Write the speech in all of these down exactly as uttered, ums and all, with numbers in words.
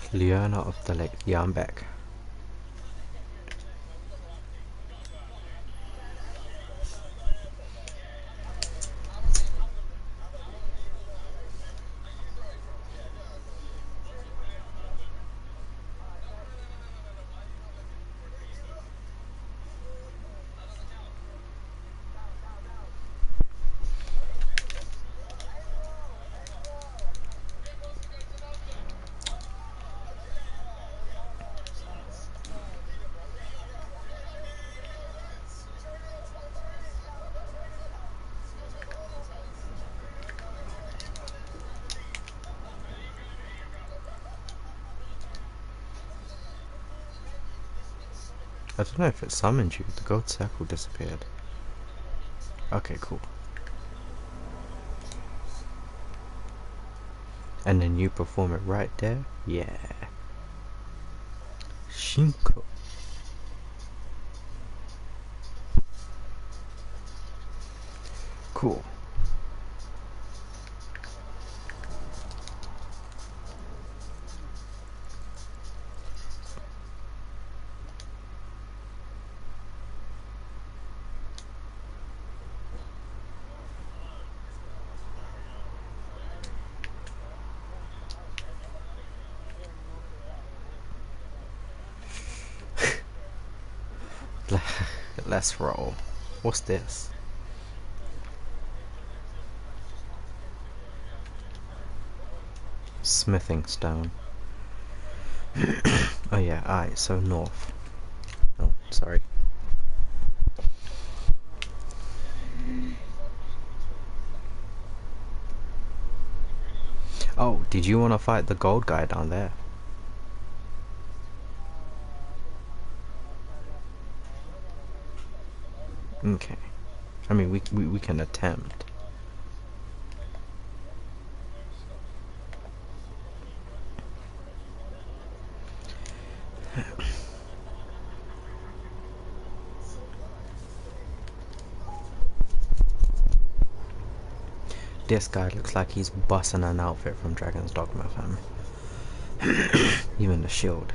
Leona of the Lake. Yeah, I'm back. I don't know if it summoned you. The gold circle disappeared. Okay, cool. And then you perform it right there? Yeah. Shinko. Cool. Let's roll. What's this? Smithing stone. Oh yeah, alright, so north. Oh, sorry. Oh, did you want to fight the gold guy down there? Okay. I mean, we, we, we can attempt. This guy looks like he's busting an outfit from Dragon's Dogma, fam. Even the shield.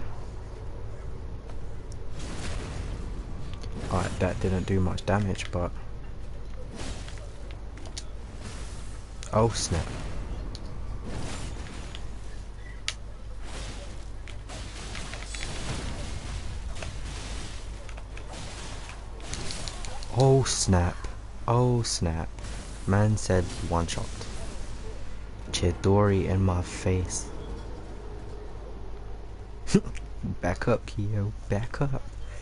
Alright, that didn't do much damage, but... Oh snap. Oh snap. Oh snap. Man said one shot. Chidori in my face. Back up, Kyo. Back up.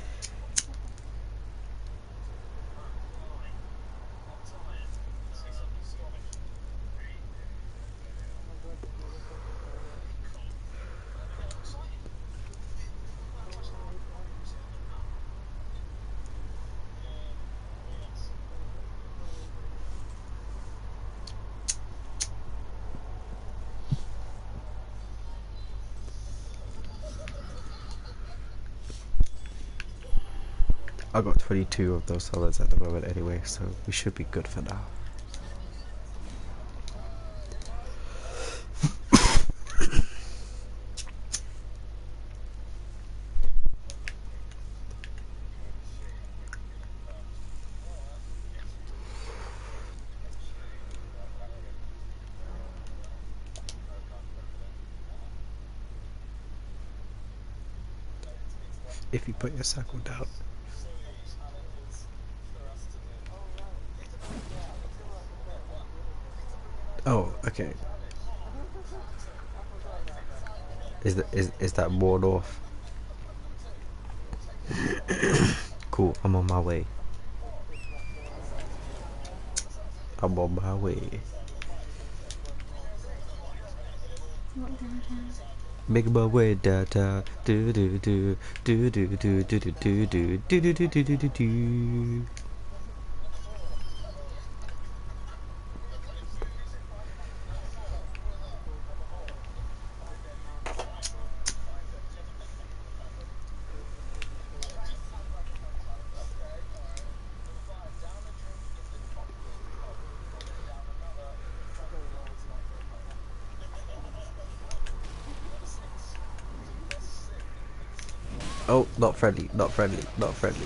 I got twenty-two of those solids at the moment anyway, so we should be good for now. If you put your circle down. Oh, okay. Is that is is that board off? Cool. I'm on my way. I'm on my way. Make my way, da da do do do do do do do do do do do do do do do do. Oh, not friendly, not friendly, not friendly.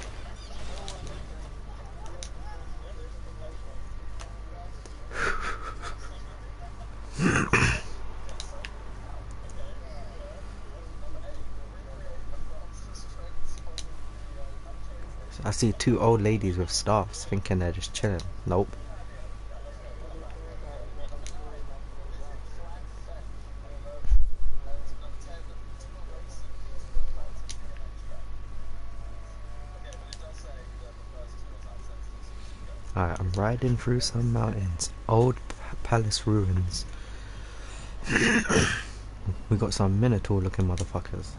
I see two old ladies with staffs thinking they're just chilling. Nope. Alright, I'm riding through some mountains. Old p palace ruins. We got some minotaur looking motherfuckers.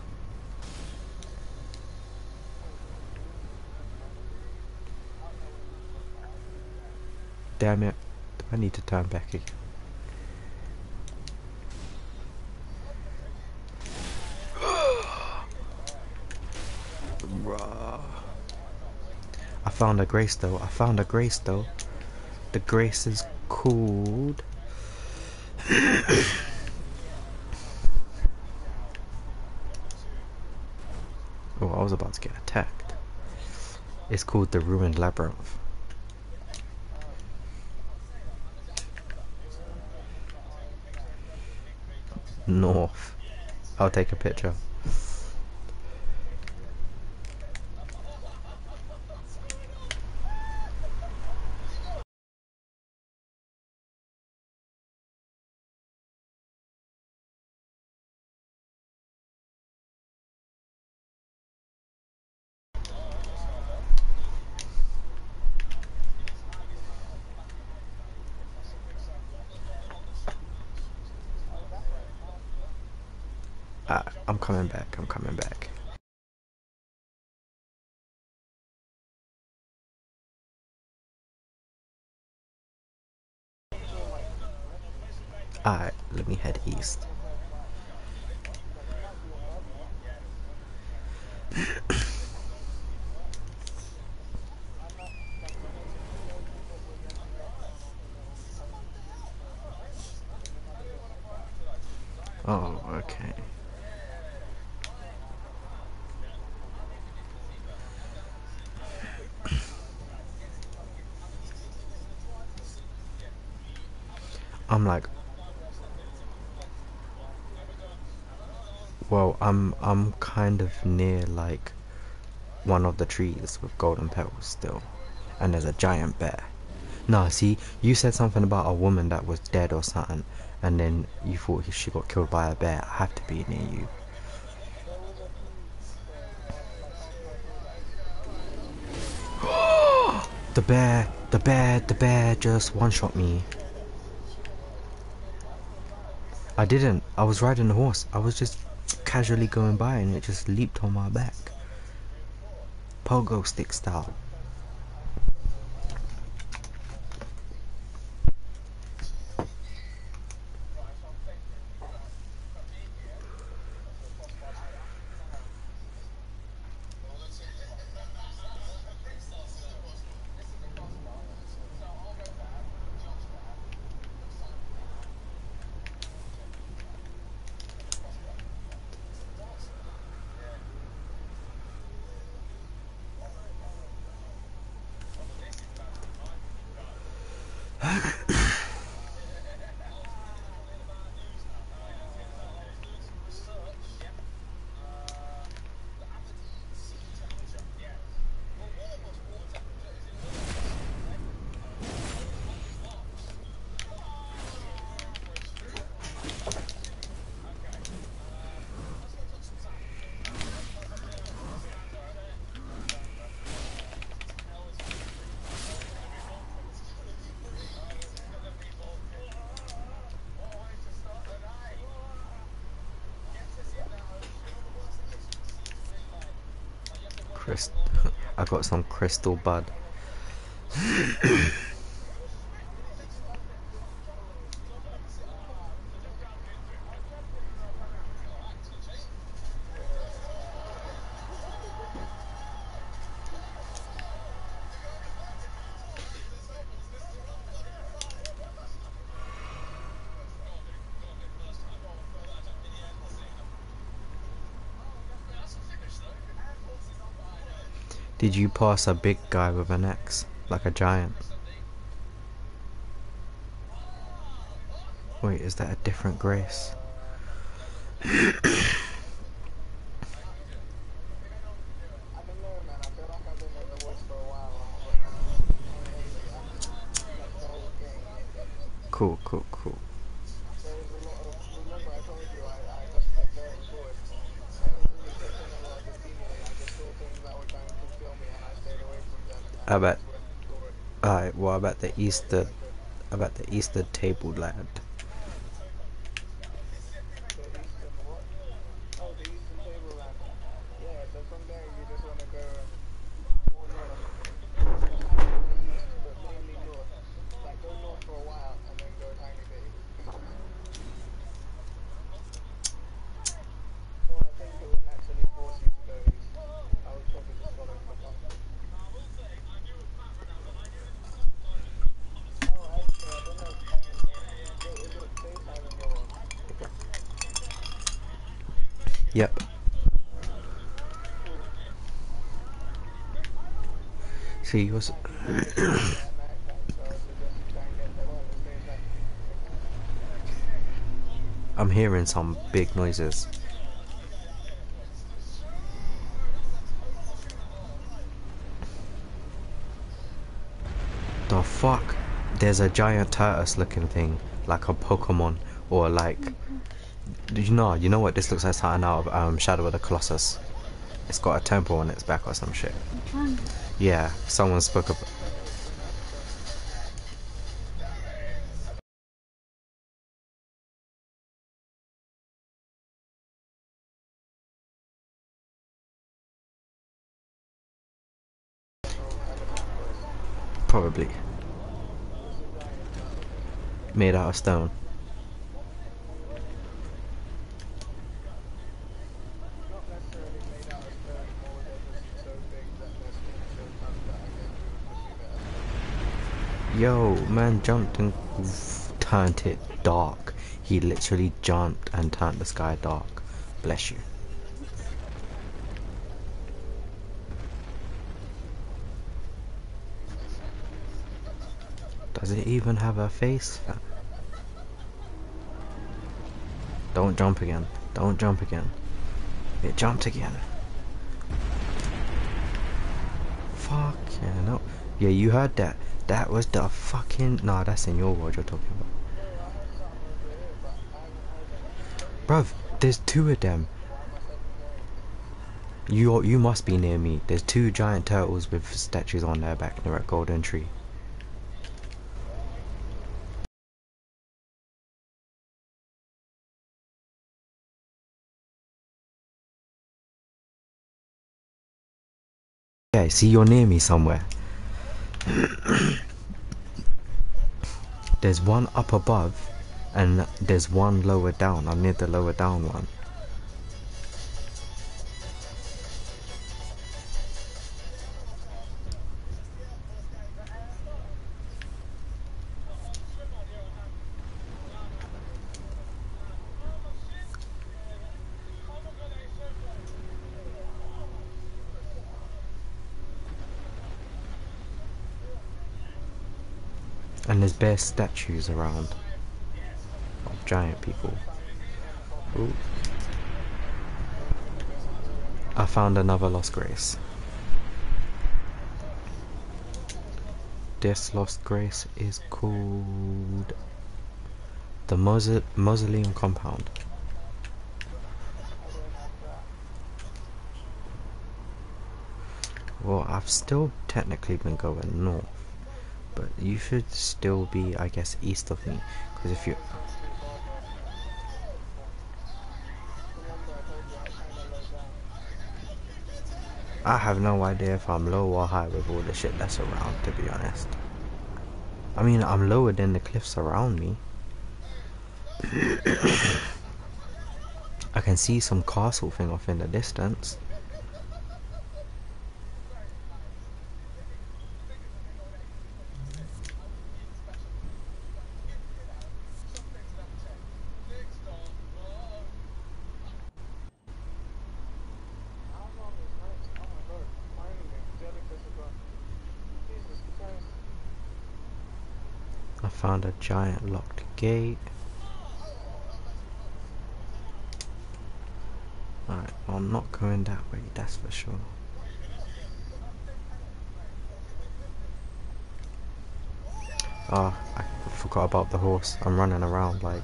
Damn it. I need to turn back again. I found a grace though. I found a grace though. The grace is called... Oh, I was about to get attacked. It's called the Ruined Labyrinth. North. I'll take a picture. Uh, I'm coming back. I'm coming back. Alright, let me head east. Oh, okay. I'm like, well, I'm I'm kind of near like one of the trees with golden petals still, and there's a giant bear. Nah, see, you said something about a woman that was dead or something, and then you thought she got killed by a bear. I have to be near you. The bear, the bear, the bear just one-shot me. I didn't. I was riding the horse. I was just casually going by and it just leaped on my back. Pogo stick style. Crystal. I got some crystal bud. Did you pass a big guy with an axe? Like a giant? Wait, is that a different Grace? Cool, cool, cool. I bet. Alright, what about the Easter? About the Easter table lad? Yep. See, he was. I'm hearing some big noises. The fuck? There's a giant tortoise looking thing, like a Pokemon, or like. Do you know? You know what? This looks like something out of um, Shadow of the Colossus. It's got a temple on its back or some shit. Yeah, someone spoke about. Probably. Made out of stone. Yo, man jumped and turned it dark. He literally jumped and turned the sky dark. Bless you. Does it even have a face? Don't jump again. Don't jump again. It jumped again. Fuck yeah, no. Yeah, you heard that. That was the fucking... Nah, that's in your world you're talking about. Bruv, there's two of them. You you must be near me. There's two giant turtles with statues on their back near a golden tree. Yeah, see, you're near me somewhere. There's one up above and there's one lower down. I'm near the lower down one. And there's bare statues around of giant people. Ooh. I found another lost grace. This lost grace is called the Mauso Mausoleum Compound. Well, I've still technically been going north, but you should still be, I guess, east of me, because if you... I have no idea if I'm low or high with all the shit that's around, to be honest. I mean, I'm lower than the cliffs around me. I can see some castle thing off in the distance. found a giant locked gate. Alright, well, I'm not going that way, that's for sure. Ah, oh, I forgot about the horse. I'm running around like...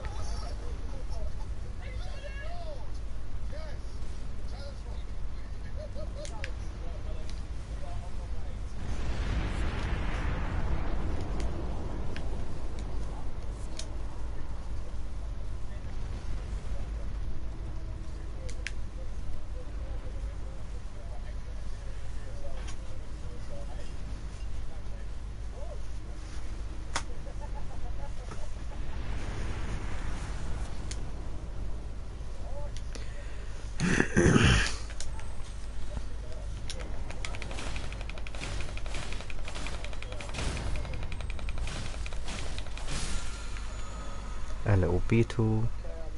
a little beetle.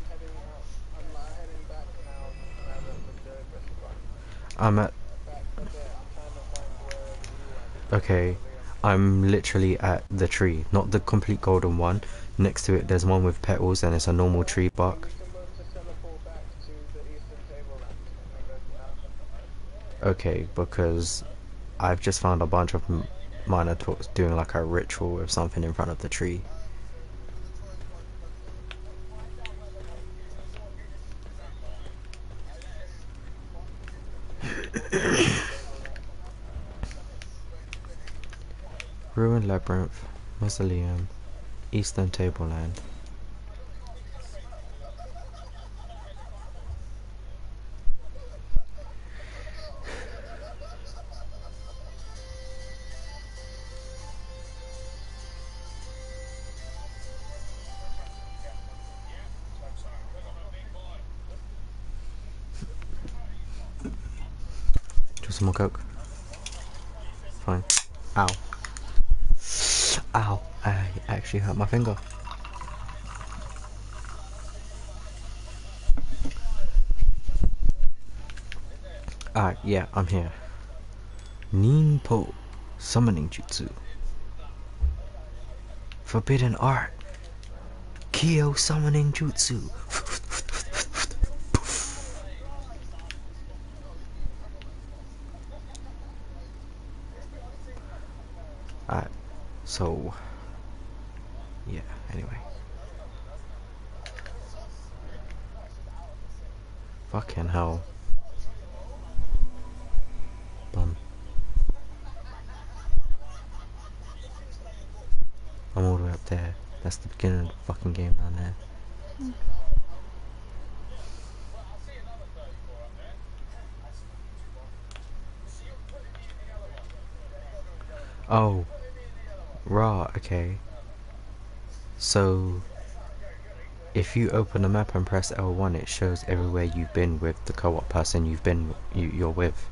I'm at... Okay, I'm literally at the tree, not the complete golden one. Next to it there's one with petals and it's a normal tree bark. Okay, because I've just found a bunch of minotaurs doing like a ritual with something in front of the tree. Ruined Labyrinth, Mausoleum, Eastern Tableland. Just some more coke. Fine. Ow. Ow. I actually hurt my finger. Alright, yeah, I'm here. Ninpo. Summoning Jutsu. Forbidden Art. Kyo Summoning Jutsu. Alright, so yeah, anyway. Fucking hell. Bum. I'm all the way up there. That's the beginning of the fucking game down there. Mm. Oh. Raw, okay. So if you open the map and press L one, it shows everywhere you've been with the co-op person you've been you, you're with.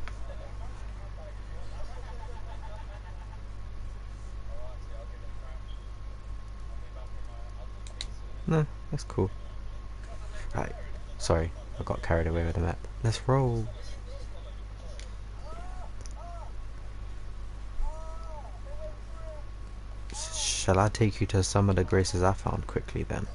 No, that's cool. Right, sorry, I got carried away with the map. Let's roll. Shall I take you to some of the graces I found quickly then?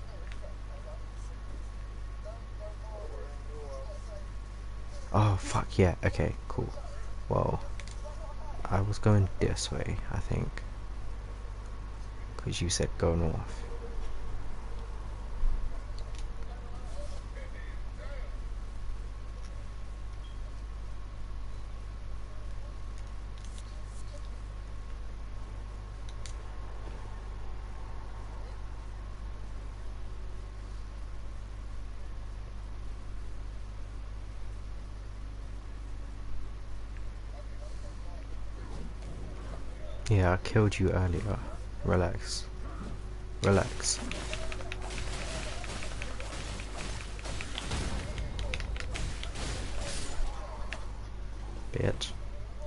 Oh fuck yeah, okay, cool. Well, I was going this way, I think. Because you said go north. Yeah, I killed you earlier. Relax. Relax. Bitch.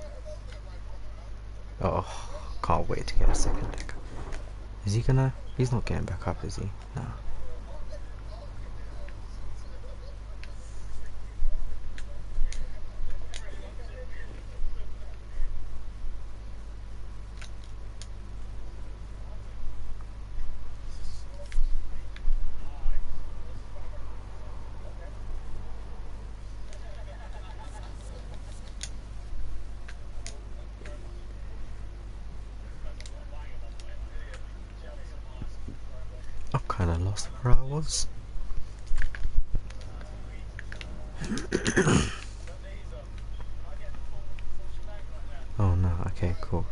Oh, can't wait to get a second deck. Is he gonna? He's not getting back up, is he? No. kinda lost where I was. Oh no, okay, cool.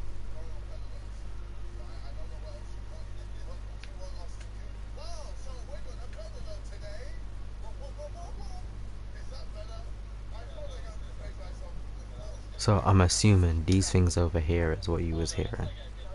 So I'm assuming these things over here is what you was hearing.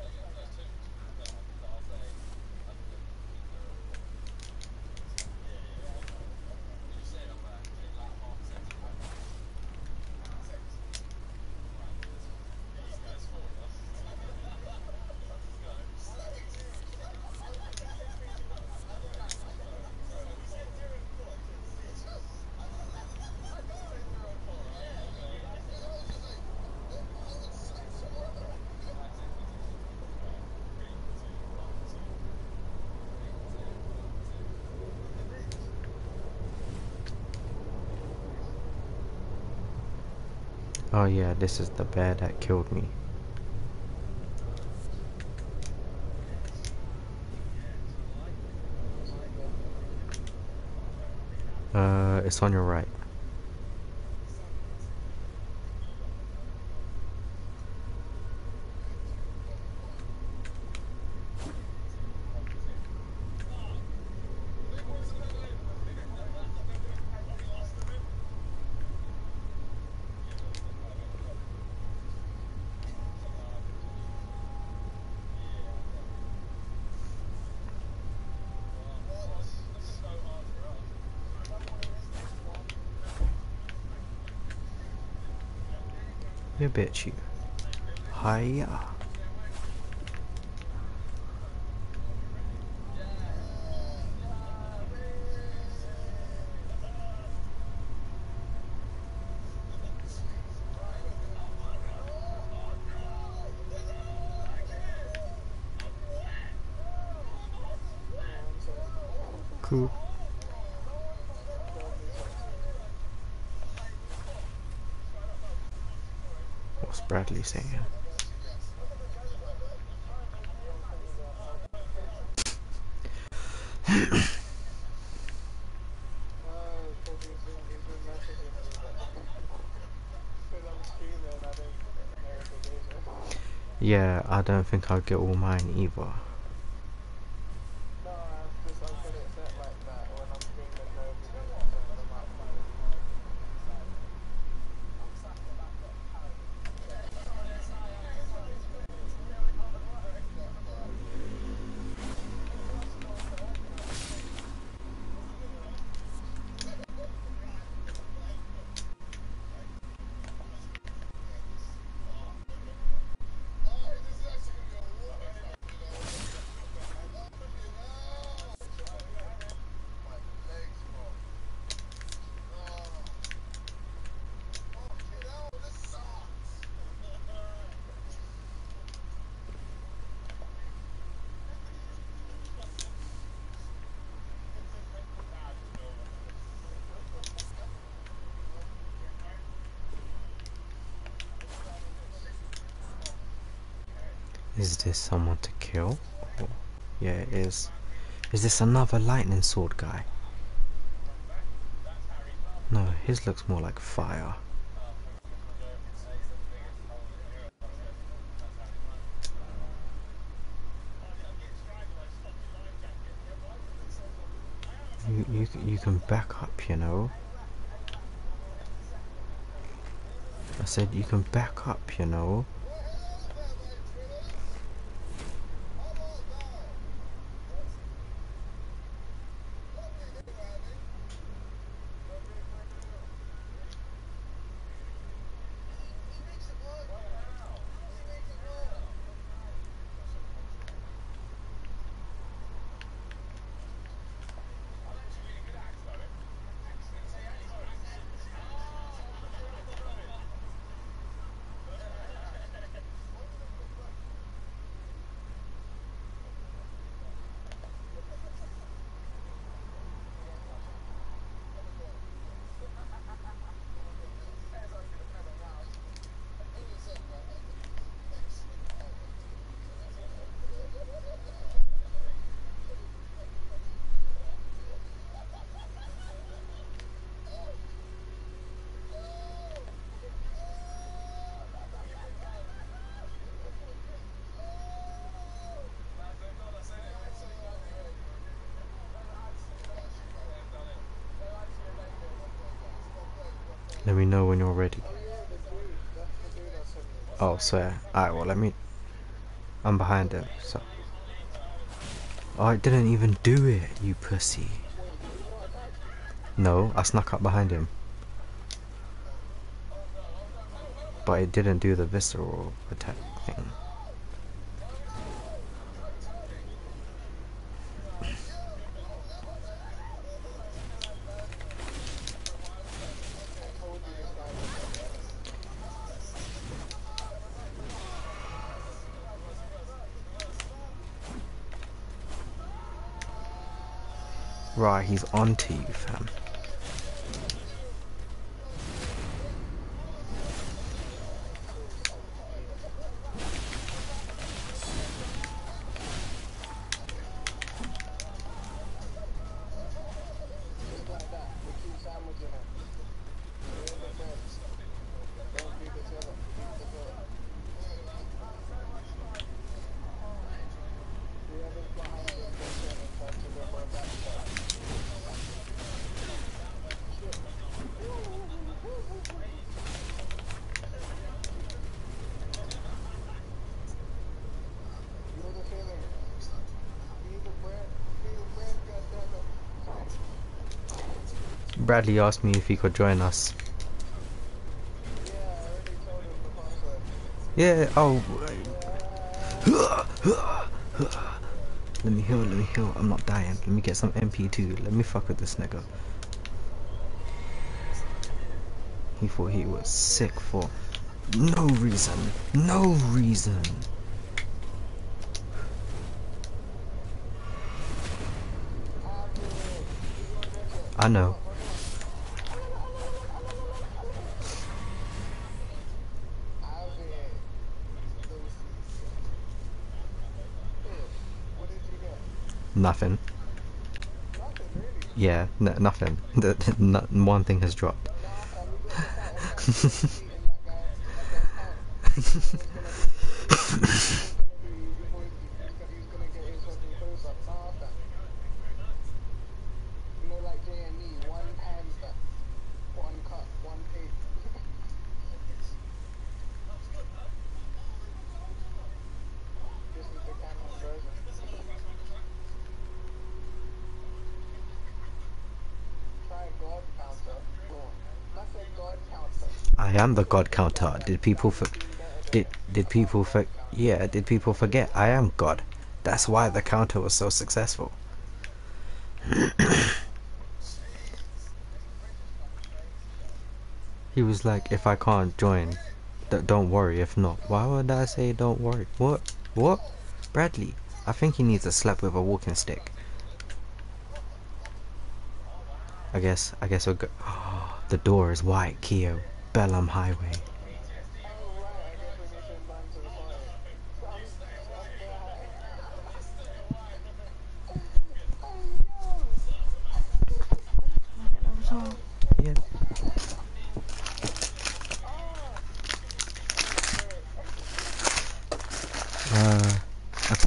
Oh yeah, this is the bear that killed me. Uh, it's on your right. You bitch, you. Hiya. Cool. What's Bradley saying? Yeah, I don't think I'll get all mine either. Is this someone to kill? Oh, yeah, it is. Is this another lightning sword guy? No, his looks more like fire. You, you, you can back up, you know. I said you can back up, you know. Let me know when you're ready. Oh yeah, the dude. That's the dude that sent me. Oh, swear. Alright, well, let me... I'm behind him, so... Oh, I didn't even do it, you pussy. Wait, did you not attack? No, I snuck up behind him. But it didn't do the visceral attack thing. I told you this guy was gonna get us. Right, he's on to you, fam. Just like that. We keep sandwiching it. We're in defense. Don't leave the tiller. Leave the tiller. Whoever's behind him gets in and turns to go for a back shot. Shit. Feel the feeling. Feel the breath. Feel the breath, goddammit. Bradley asked me if he could join us. Yeah, I already told him the password. Yeah, oh... Yeah. Let me heal, let me heal. I'm not dying. Let me get some M P two. Let me fuck with this nigga. He thought he was sick for no reason. No reason. I know. Nothing. Nothing really. Yeah, n nothing. The, n one thing has dropped. Nah, fam, we got that on the beating that guy. That guy count. He was gonna do. He was gonna do. Before he, he's gonna, he's gonna get his fucking close up. Nah, fam. You know, like J and E, one handstand, one cut, one take. This is the canon version. Try God counter. Boom. I said God counter. I am the god counter. Did people for did did people for yeah, did people forget I am God? That's why the counter was so successful. He was like, if I can't join, d don't worry if not. Why would I say don't worry? What? What? Bradley, I think he needs a slap with a walking stick. I guess, I guess we'll go. Oh, the door is white, Keo. Bellum Highway. Oh, right. I guess we need to invite to the party. Some, some guy. Yeah. Uh, okay.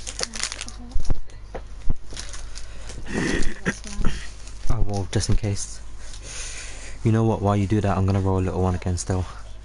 Oh, well, just in case. You know what, while you do that, I'm gonna roll a little one again still.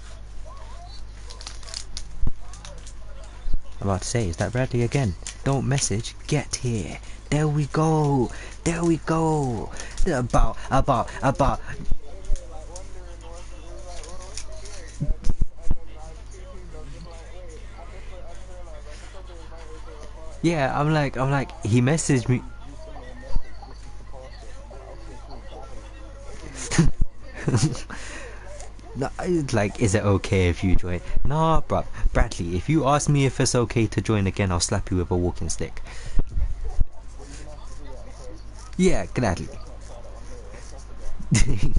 I'm about to say, is that Bradley again? Don't message, get here. There we go. There we go. About, about, about. Like wondering what's it was like, what was she doing? And then and then I was two teams, I was just like, wait, I just I just realized I should probably invite her to the party. Yeah, I'm like, I'm like, he messaged me. You sent me a message, this is the password. I'm like, okay, cool, got him. Send me the email. No, it's like, is it okay if you join? Nah, bruh. Bradley, if you ask me if it's okay to join again, I'll slap you with a walking stick. Well, you're gonna have to do that in person. Yeah, gladly. Let's not try that on here. Let's test again.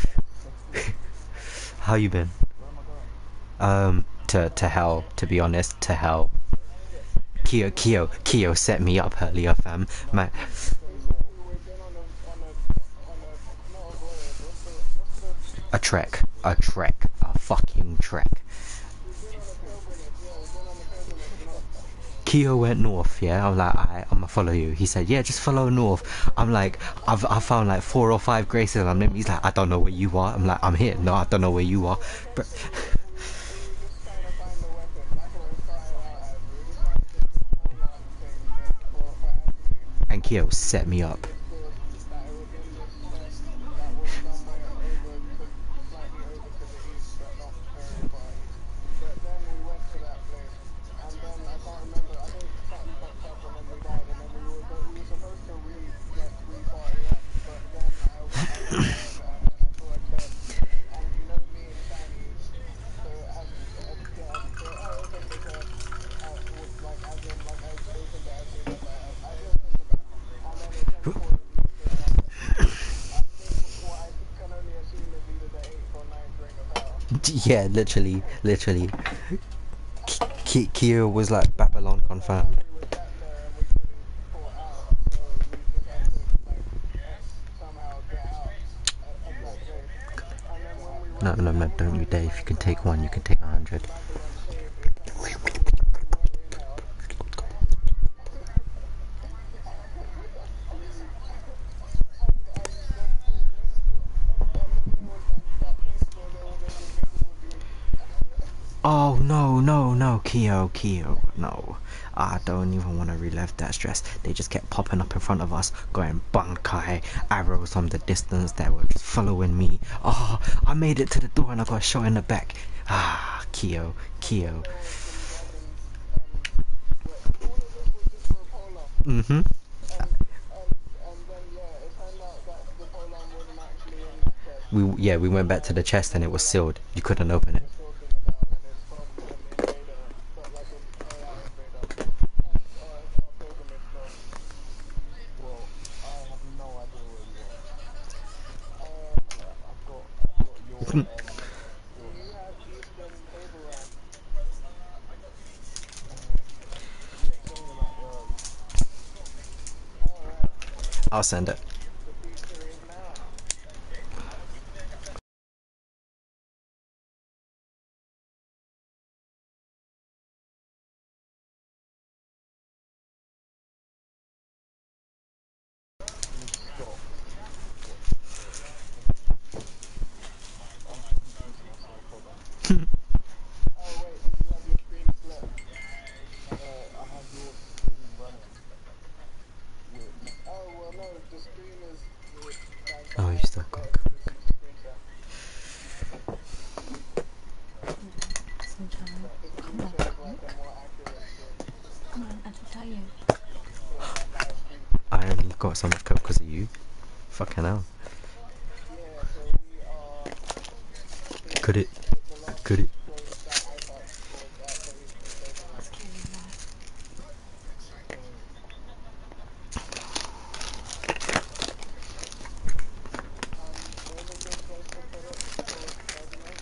How you been? Where am I going? Um, to to hell. To be honest, to hell. Keo, Keo, Keo set me up earlier, fam. Man, We've been on a, on a, on a, not a voyage, what's the, what's the, a trek, a trek, a fucking trek. we've been on a pilgrimage, yeah, we've been on a pilgrimage, Keo went north, yeah. I'm like, alright, I'm gonna follow you. He said, yeah, just follow north. I'm like, I've I found like four or five graces on him. He's like, I don't know where you are. I'm like, I'm here. No, I don't know where you are. But We were just trying to find the weapon. That's what it started out as. We were just trying to get this full on thing that for, for Anthony. and Keo And set me we up. understood that it was in this chest that was somewhere over to, slightly over to the east, but not very far east. But then we went to that place, and then I can't remember. I think something popped up, and then we died, and then we were go- we were supposed to re like re-party up, but then I I went ahead and then I saw a chest, and you know me and Shiny. So as as yeah, as so I opened the chest, uh, w- like as in like I opened it as soon as I I didn't think about it, and then it teleported me straight up. I think what I can only assume is either the eighth or ninth ring of hell. Yeah, literally, literally. K- Keo was like Babylon confirmed. We were trapped there and we couldn't pull out, so we just had to like uh, somehow get out of, of that place. And then when we No, went no, and no, we don't you finally dare. If you managed can to take run one, you out can take a of hundred. Babylon's cave, it turned out that we, we weren't in hell. And, and the, and, and then there was that, that place where there was an invisible dude. Oh no, no, no, Keo, Keo, no. I don't even want to relive that stress. They just kept popping up in front of us, going bunkai, arrows from the distance that were just following me. Oh, I made it to the door and I got shot in the back. Ah, Keo, Keo. There was some dragons, and yeah, all of this was just for a polar. Mm-hmm. And and and then yeah, it turned out that the Poland wasn't actually in that chest. We yeah, we went back to the chest and it was sealed. You couldn't open it. Was talking about, and it's from an invader, but like an A I invader, uh, a pilgrimage stone. Well, I have no idea where you are. Uh, I've got I've got your um your. You have Eastern Cableland. Uh, yeah, something about um. All right, I'll send it. the future is now. You stop. What? I'm confusing myself. Hold on. Oh wait, did you have your screen split? Uh, I have your screen running. With, oh well, no, the screen is with like Oh, I you have still the got. button to just use the screen share. Sunshine, But the come screen on, share is like a look. more accurate screen. Come on, I can tell you. Yeah, that kind of screen. I only got so much coke because of you. Fucking hell. Yeah, so we are. It, Could it? the, the last Could it? place that I touched was at the Eastern Cableland. Let's carry that. So um, where's a good place to put it for argument?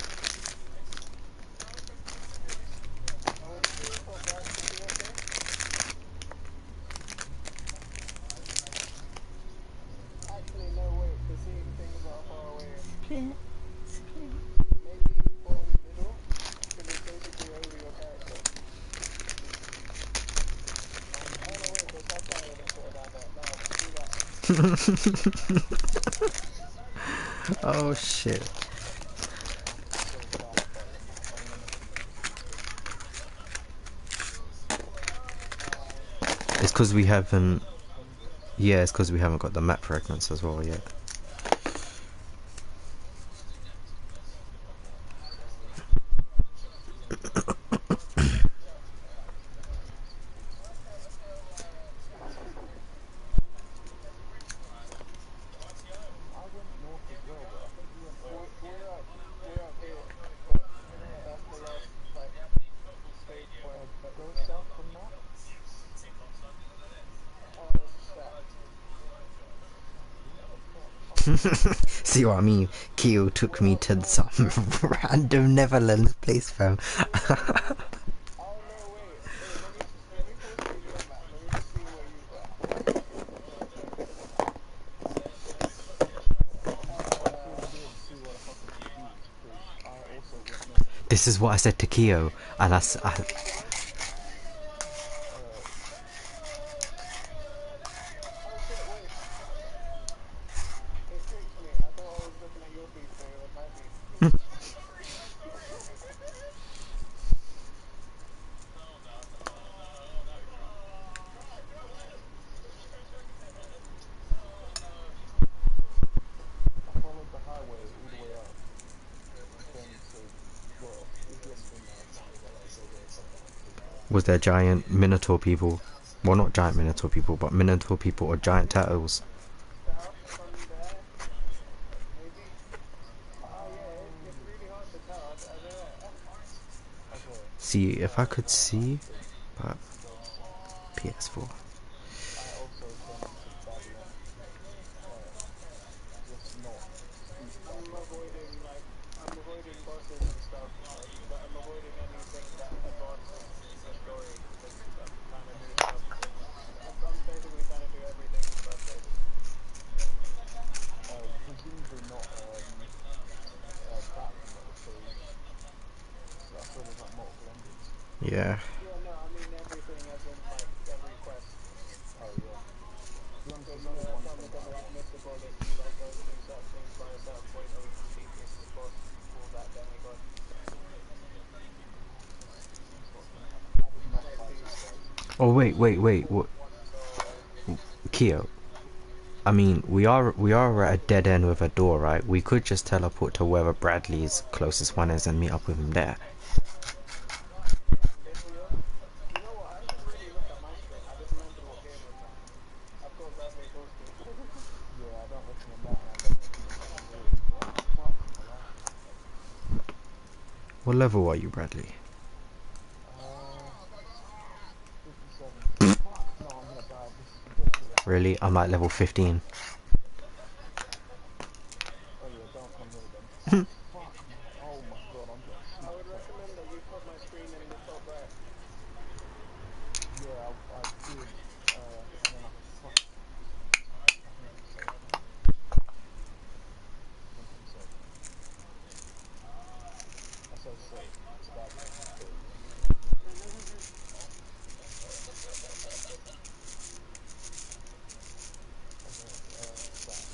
I would say top right should be okay. Actually, no, wait, because seeing things that are far away. Split. Split. Maybe bottom middle, because it's basically over your character. Oh no, wait, the subtitle didn't put it down there. No, do that. Oh shit. It's so bad, but I'm, I'm gonna keep this secret. Um, It's because we haven't. Yeah, it's because we haven't got the map fragments as well yet. so I went north as well, but I think you went we're, we're up we're up here, but that's the last like stage point. Go south from that. Oh, there's a shack. What the fuck? Oh, See what I mean? Keo took me to some random Netherlands place, fam. oh no, wait, wait. Let me s- let me post you your map. Let me just see where you are. Uh, I feel a bit to see what the fuck I'm confused because I also went north. This is what I said to Keo, and I, s- I- Uh, Was there giant minotaur people? Well, not giant minotaur people, but minotaur people or giant turtles. South from there, maybe. Oh yeah, it's, it's really hard to tell. I, I don't know. Okay. See, if I could I see, think but there's P S four. I also came to Babylon, uh, just not East I'm Babylon. avoiding like I'm avoiding bosses and stuff, like, but I'm avoiding anything that advances the story because I'm trying to do stuff. I'm, I'm basically trying to do everything in the first place. Uh, presumably not um, uh, platinum though, because I saw there's like multiple endings. Yeah. Yeah, no, I mean everything as in like every quest. Oh yeah. To be honest, Because there's you only know one some thing of that them I are like want. mystical. If you like go through certain things by a certain point, or defeat this boss or that demigod. That's what I think. I did not Like fight these these guys. Oh wait, wait, wait. What? ones or Keo. I mean, we are we are at a dead end with a door, right? We could just teleport to wherever Bradley's closest one is and meet up with him there. this here. You know what? I didn't really look at my screen. I just remembered what game we're playing. I've got Bradley full screen. Yeah, I don't recommend that, and I don't recommend that on yours as well. Fuck my life. What level are you, Bradley? Uh, fifty-seven. Fuck! No, I'm gonna die. This is ridiculous. Really? I'm like level fifteen. Oh yeah, don't come here then. Oh fuck my! Oh my god, I'm getting I would smacked up. recommend that you put my screen in the top right. Yeah, I, I did, uh, and then I fuck. I think I'm safe now. I think I'm safe now. I say safe. It's Babylon. Okay, uh, start.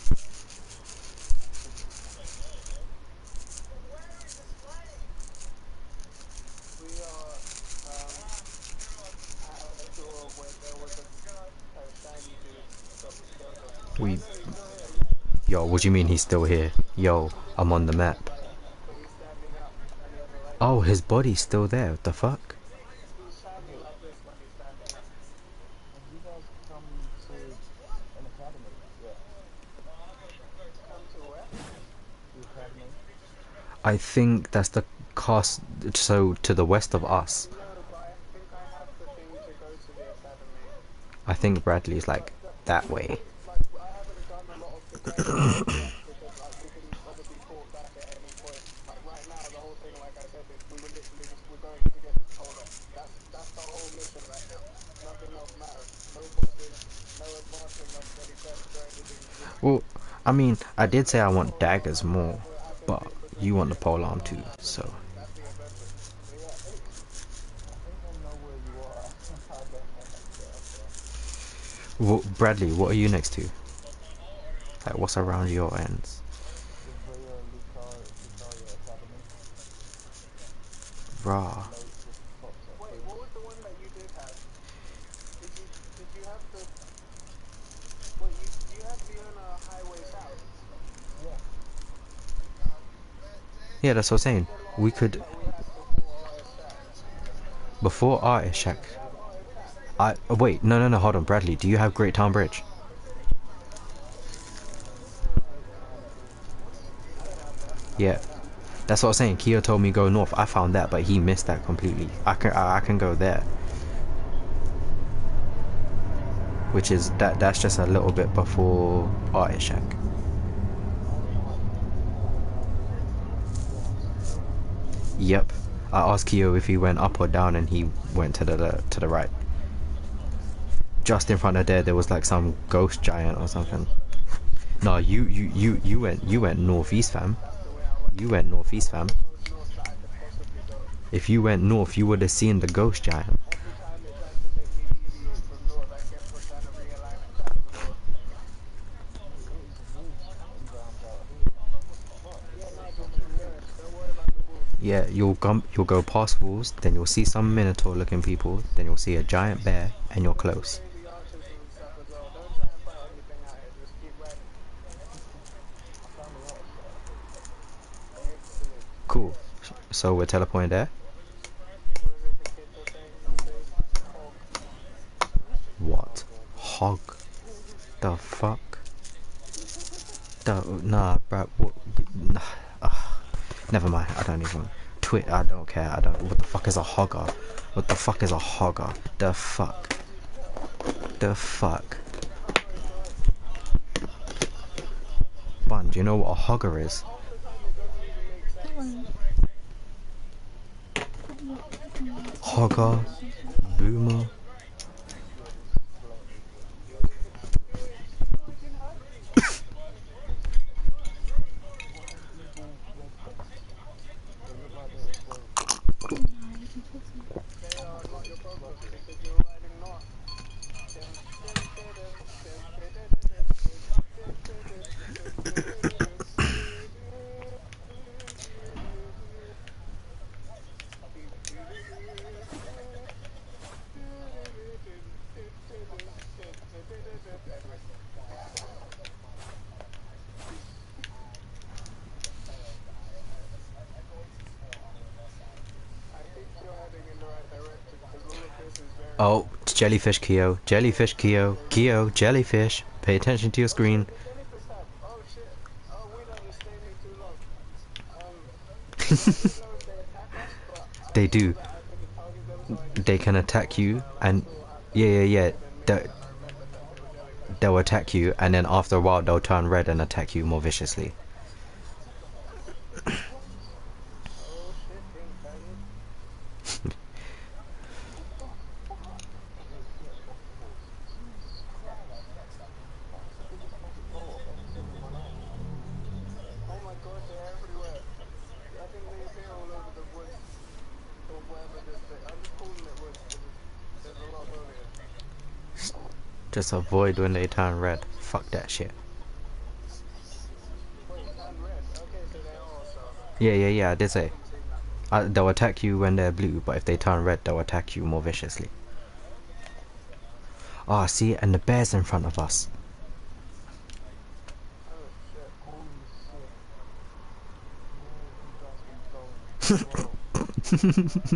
We are um, at a door where there was a, a shiny dude that we killed him. Oh We. no, he's still here. Yo, what do you mean he's still here? Yo, I'm on the map. But he's standing up and he has a right Oh, click. his body's still there. What the fuck? He's shiny Okay, like this, but he's standing up. have you guys come to an academy? Yeah, Come to where? the academy. I think that's the cast. So to the west of us. No, but I think I have the thing to go to the academy. I think Bradley's like that way. Like, I haven't done a lot of the quests yet because like we can obviously port back at any point. Like right now, the whole thing, like I said, is we were literally just we're going to get this folder. That's that's the whole mission right now. Nothing else matters. No bosses, no advancing of any quests or anything. Just Well, I mean, I did say I want daggers more, whatever happens but in between. you want the pole arm too, so. That's the adventure. So yeah, I think I know where you are. I don't know how to get up there. Well, Bradley, what are you next to? Like, what's around your ends? The Rhea Lucar Lucaria Academy. Rah. Load just pops up. wait, Boom. what was the one that you did have? Did you did you have the? Wait, you you had Leona Highway South. Yeah. Yeah, that's what I'm saying. We could, That we had before Artist Shack. before Artist Shack. Did you have Artist Shack? I, oh, wait, no, no, no, hold on, Bradley, do you have Great Town Bridge? Great Town Bridge. Yeah. That's what I was saying. Keo told me go north. I found that, but he missed that completely. I can I, I can go there, which is that that's just a little bit before Artist Shack. Yep. I asked Keo if he went up or down, and he went to the, the to the right. Just in front of there, there was like some ghost giant or something. No, you you you you went you went northeast, fam. You went northeast, fam. Most north that I could possibly go. If you went north, you would have seen the ghost giant. Every time it tries to make me deviate from north, I guess we're trying to realign it back to north. Mate, it is wolves hunting grounds out here. What the fuck? Yeah, no, There's so just many keep going. wolves. Don't worry about the wolves. Yeah, you'll come, you'll go past walls, then you'll see some minotaur-looking people, then you'll see a giant bear, and you're close. Crazy archers and stuff as well. Don't try and fight anything out here. Just keep riding. I found the artist shack. Excellent. Cool. So we're teleporting there. What is it the kids are saying? hog. The fuck? The nah, bruh. What? Nah, uh, never mind. I don't even. Twit. I don't care. I don't. What the fuck is a hogger? What the fuck is a hogger? The fuck? The fuck? Bun, do you know what a hogger is? Hogger, boomer. Oh, it's jellyfish Keo. Jellyfish Keo. Keo, jellyfish. Pay attention to your screen. Jellyfish have. Oh shit. Oh, we don't just stay here too long. Um, I don't know if they attack us, but I They just know do. that I can target them so I can They can attack you, and still have yeah, yeah, yeah. them make They, sure I remember that they were jellyfish. they'll attack you, and then after a while, they'll turn red and attack you more viciously. Oh shit, King faggot. Oh my god, they're everywhere. I think they appear all over the woods. Or wherever this thing. I'm just calling it woods because there's a lot of foliage. Just avoid when they turn red. Fuck that shit. Wait, and red. Okay, so they are also. Yeah, yeah, yeah. I did say. Haven't seen that. Uh, they'll attack you when they're blue, but if they turn red, they'll attack you more viciously. Ah, see, and the bear's in front of us. Oh shit. Holy shit. Where have you guys been going?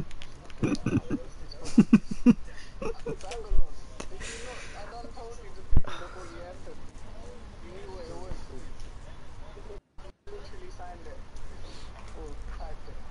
Babylon. Did you not? I done told you to ping before you entered. You knew what it was. You literally signed it. Or typed it.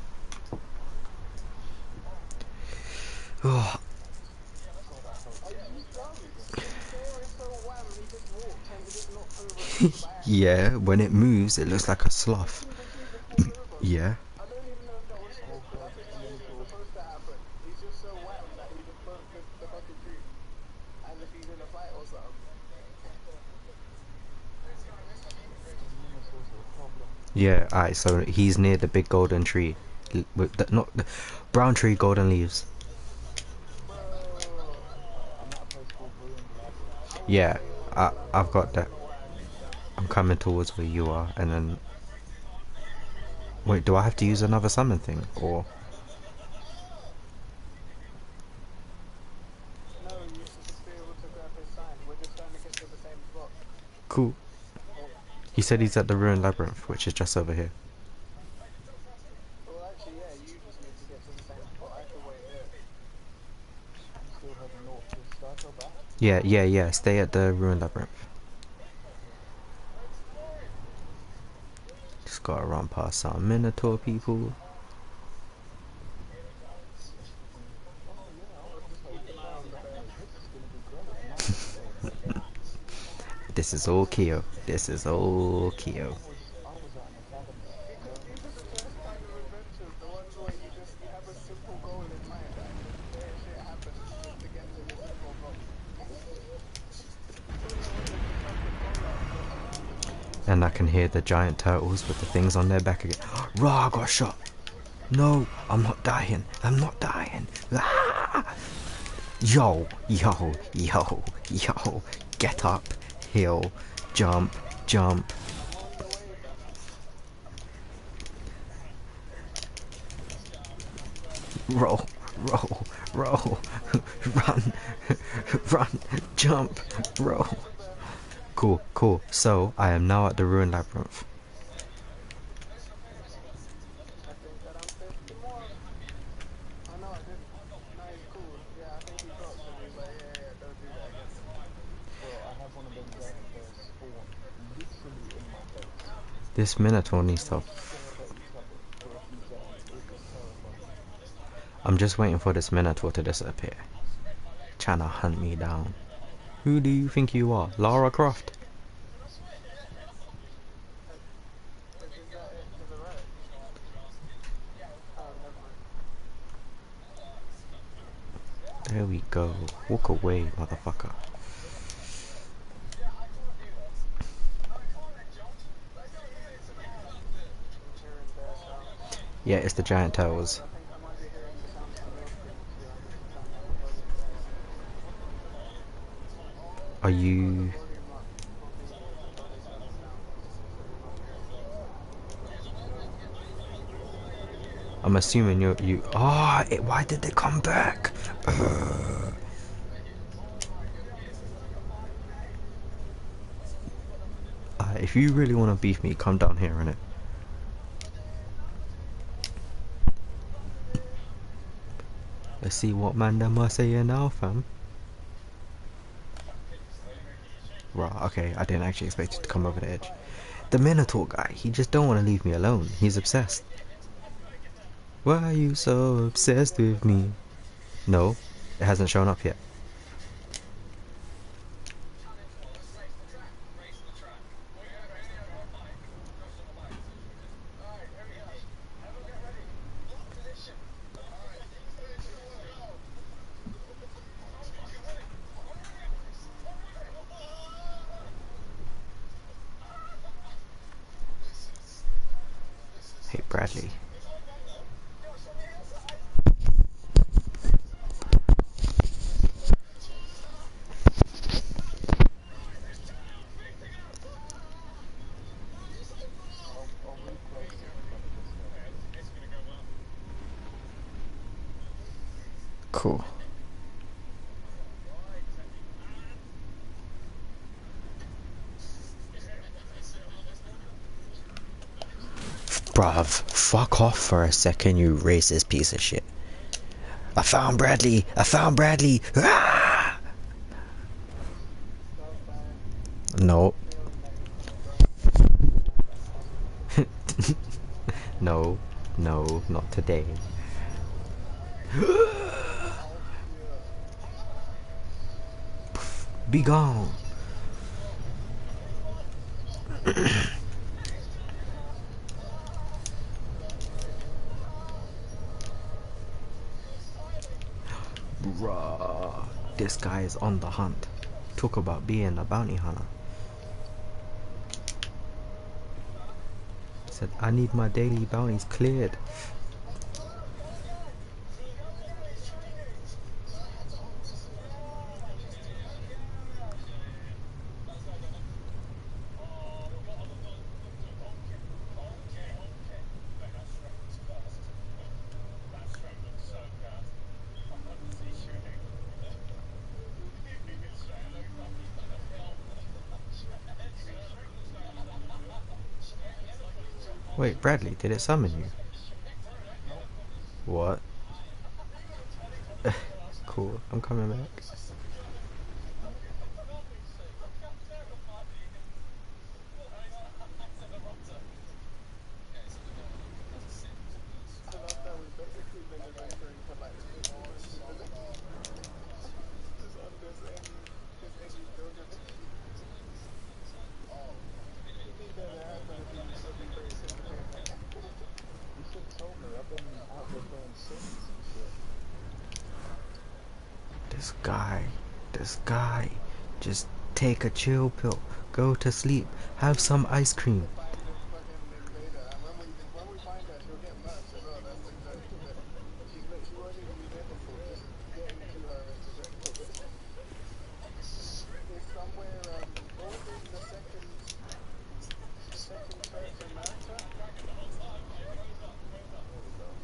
Oh, Are you dumb? You saw it so wham, he just walked and he just knocked over and bang. yeah, when it moves, it looks like a sloth. He just fall over. Yeah. I don't even know if that was supposed to, I think that isn't supposed to happen. He's just so wham that he just broke the, the fucking tree. As if he's in a fight or something. Yeah, alright, so he's near the big golden tree. L- With the, not the brown tree, golden leaves. Bro. I'm at a place called Ruined Library. Yeah, I, I've got that. I'm coming towards where you are, and then... Wait, do I have to use another summon thing? Or... No, you should just be able to grab his sign. We're just trying to get to the same spot. Cool. He said he's at the ruined labyrinth, which is just over here. Well, actually, yeah, you just need to get to the same spot. I can wait here. I'm still heading north. Should I go back? Yeah, yeah, yeah, stay at the ruined labyrinth. Just gotta run past some Minotaur people. This is all Keo. This is all Keo. I was at an academy. Because these are the best kind of adventures. The ones where you just you have a simple goal in mind and just weird shit happens just to get to the simple goal. And I can hear the giant turtles with the things on their back again. Rah, I got shot. No, I'm not dying. I'm not dying. Ah! Yo, yo, yo, yo. Get up, heal, jump, jump. Roll, roll, roll. Run, run, jump, roll. Cool, cool. So, I am now at the ruined labyrinth. I think that I'm fifty-one. Oh no, I didn't. No, he's cool. Yeah, I think he dropped and he's like, yeah, yeah, don't do that again. This Minotaur needs to. Gonna let you cover it for a few seconds. It's just terrifying. I'm just waiting for this Minotaur to disappear. Trying to hunt me down. Who do you think you are? Lara Croft? Is, is that it to the right? Oh, never mind. There we go. Walk away, motherfucker. I'm hearing bear sounds. Yeah, it's the giant toes. I think I might be hearing the sounds from your screen too. I think it's turning up the volume there. Are Put the you... volume up for me with those other sounds so you're not hearing them. I'm assuming you're... You... Oh, it, why did they come back? Ugh. Uh, if you really want to beef me, come down here, innit? Let's see what man them are saying now, fam. Right, okay, I didn't actually expect it to come over the edge. The Minotaur guy, he just don't want to leave me alone. He's obsessed. Why are you so obsessed with me? No, it hasn't shown up yet. Hey, Bradley. I'll, I'll replay some stuff just now. Cool. Bruv, fuck off for a second, you racist piece of shit. I found Bradley! I found Bradley! Ah! No. No, no, not today. Be gone! Bruh, this guy is on the hunt. Talk about being a bounty hunter. Said, I need my daily bounties cleared. Wait, Bradley, did it summon you? What? Cool, I'm coming back. I love that we've basically been adventuring for like six months. Just on this end, this edgy builder. You think that there has been a few something very similar. You should have told me. I've been out there playing Sims and shit. This guy, this guy, just take a chill pill, go to sleep, have some ice cream. Find this fucking invader, and when we when we find her, she'll get merch as well. That's exactly it. She's like, she won't even be difficult. Just getting to her is the difficult bit. There's somewhere um, what was it? The second, the second church in Malta. There we go.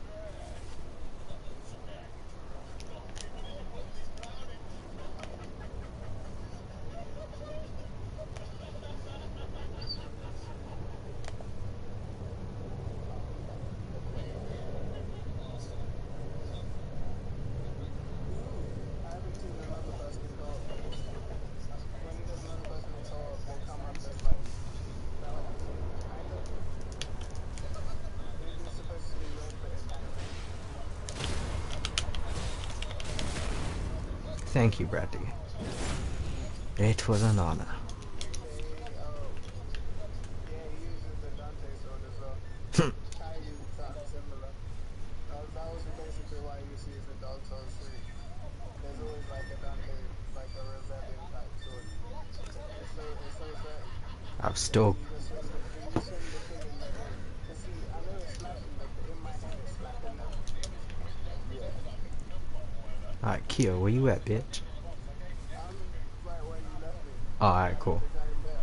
Thank you, Bradley. It was an honor. They, oh, yeah, he uses the Dante sword as well. Kai uses something similar. That was, that was basically why you see in Dark Souls three. There's always like a Dante, like a rebellion type sword. It's so, it's so certain. I've still. You just swing the, you swing the thing in the thing. To see, I know it's slashing them, but in my head it's slapping them. Yeah. Alright, Kyo, where you at, bitch? I'm right where you left me. Oh, alright, cool. The giant bear.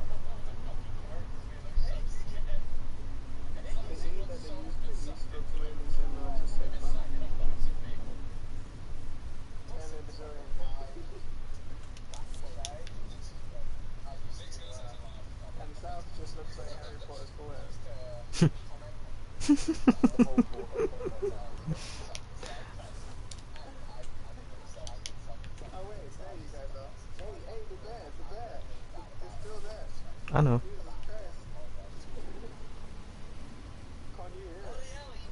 It's either the East, the East looks really similar to Sigma. And it's very and South just looks like Harry Potter's forehead. The whole port. Oh wait, there you guys are. Hey, hey, the bear, the bear. It's still there. I know. Jesus Christ. Can't you hear it?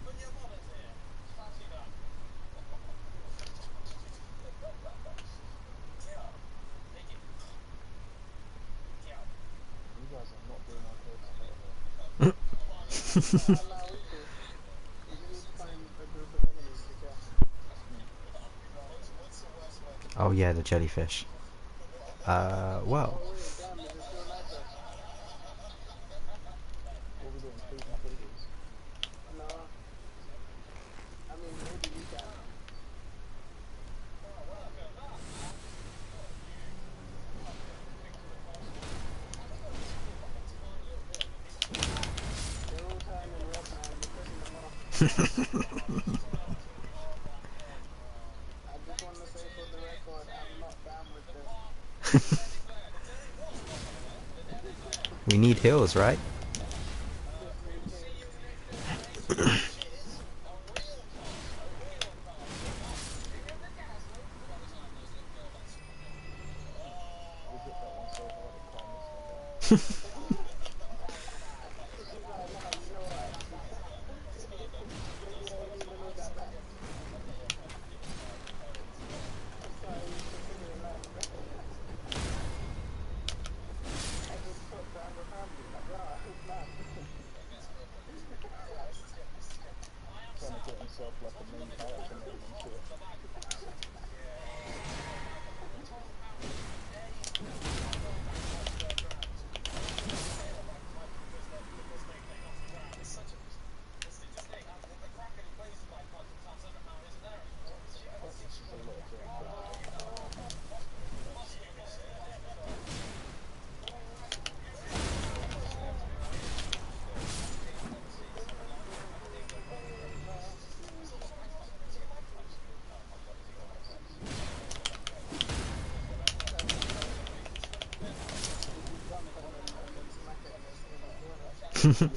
You guys are not doing okay today. Allow it to. You need to find a group of enemies to kill. Oh yeah, the jellyfish. Uh, well. Oh wait, damn, is it still nighttime? What we doing? Freezing freezers? No. I mean, maybe you can. They're all turning red, man. You're pissing them off. I just want to say for the record, I'm not down with this. We need hills, right? We hit that one so hard it can't miss that guy. Trying to get himself like a main character name and shit. This is a lot of gameplay. Yeah.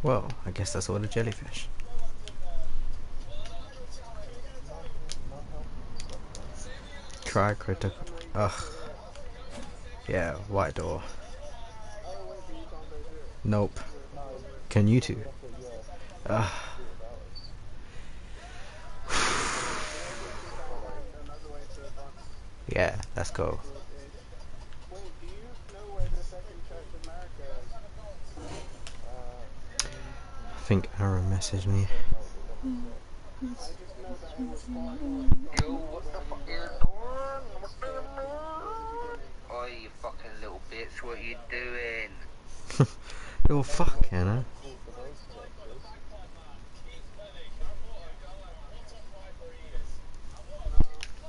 Well, I guess that's all the jellyfish. Non, non-healthy stuff, right? Try critical. Ugh. Yeah, white door. Oh wait, but you can't go through it. Nope. You have to No, go through it. Can you you two? have to, yeah, Ugh. do it without us. Can I give you guys like another way to advance Yeah, let's go. towards A? Wait, do you know where the second Church of America is? Uh, mm, I think Aaron messaged me. don't know, but let me check. I just know that it was far north Yo, from what where the fuck we you were doing? What's at the, going at the on? beginning. Oh, you fucking little bitch, what you doing? You're fucking, huh? Cool for those churches. No.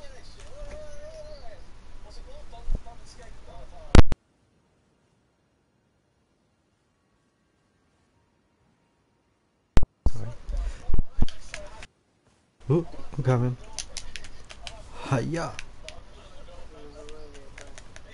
Sorry. Ooh, I'm coming. Hiya. It was a railroad thing.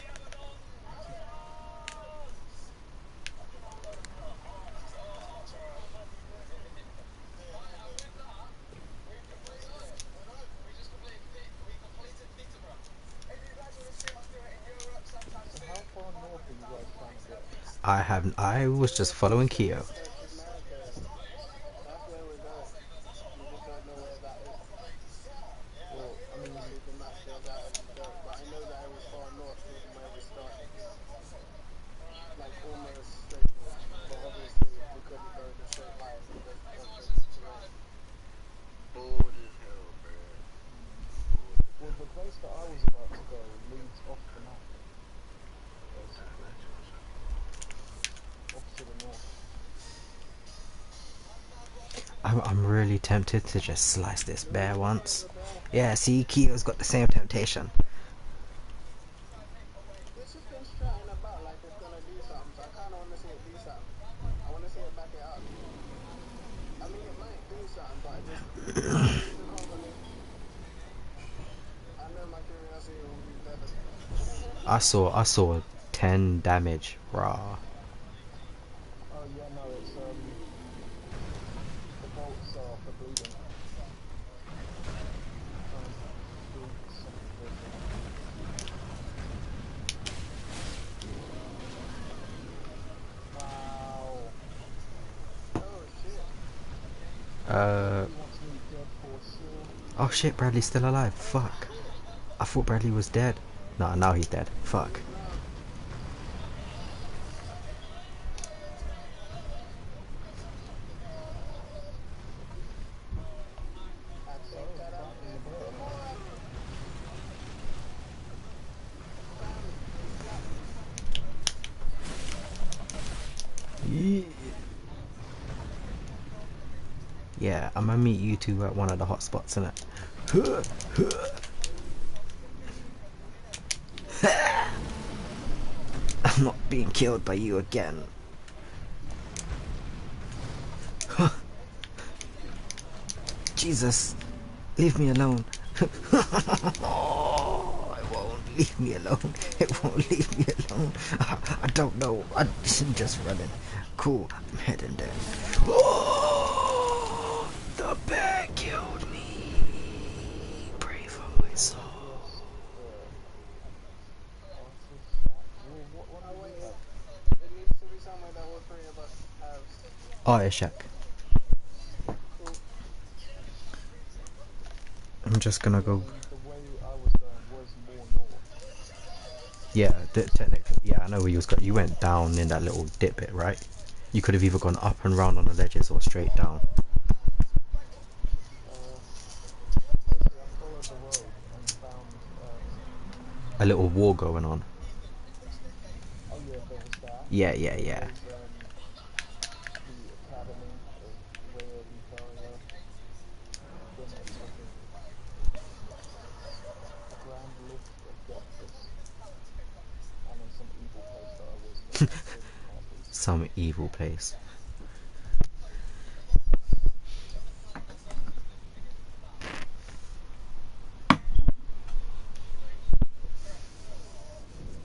So how far north are you guys trying to get? I have. I was just following Keo. Second Church of America. That's where we're going. We just don't know where that is. Well, I mean, Obviously the map goes out as you go, but I know that it was far north from where we started. Like almost straight north. But obviously we couldn't go in a straight line because of the terrain. Bored as hell, bro. well, the place that I was about to go leads off the map, basically. Off to the north. I'm, I'm really tempted to just slice this bear once. Yeah, see, Keo's got the same temptation. It's just been strutting about like it's gonna do something, so I kinda wanna see it do something. I wanna see it back it up. I mean it might do something, but I just leave it over me. I know my curiosity will be better. I saw. I saw ten damage. Raw. Oh yeah, no, it's um, the bolts are for bleeding. Trying to do something different. Wow. Oh shit. Uh. He wants me dead for sure. Oh shit, Bradley's still alive. Fuck. I thought Bradley was dead. Nah, now he's dead. Fuck. No. Accept that I'm dead before. Yeah, I'm gonna meet you two at one of the hot spots, innit? I'm not being killed by you again. Jesus, leave me alone. Oh, it won't leave me alone. It won't leave me alone. I don't know. I'm just running. Cool, I'm heading there. Oh, the bear killed me. Pray for my soul. Well, what, what Oh do wait, we have? it needs to be somewhere that all three of us have. Oh, it's Shaq. Cool. I'm just gonna go. I mean, the way I was going was more north. Yeah, th- technically, yeah, I know where you was going. You went down in that little dip bit, right? You could have either gone up and round on the ledges or straight down. Uh, basically, I followed the road and found, um, A little war going on. oh yeah, there was that. Yeah, yeah, There yeah. was, um, the Academy of Rare Lucaria. Then there's fucking a grand list of breakfast. And then some evil place that I was that I couldn't half Some evil place.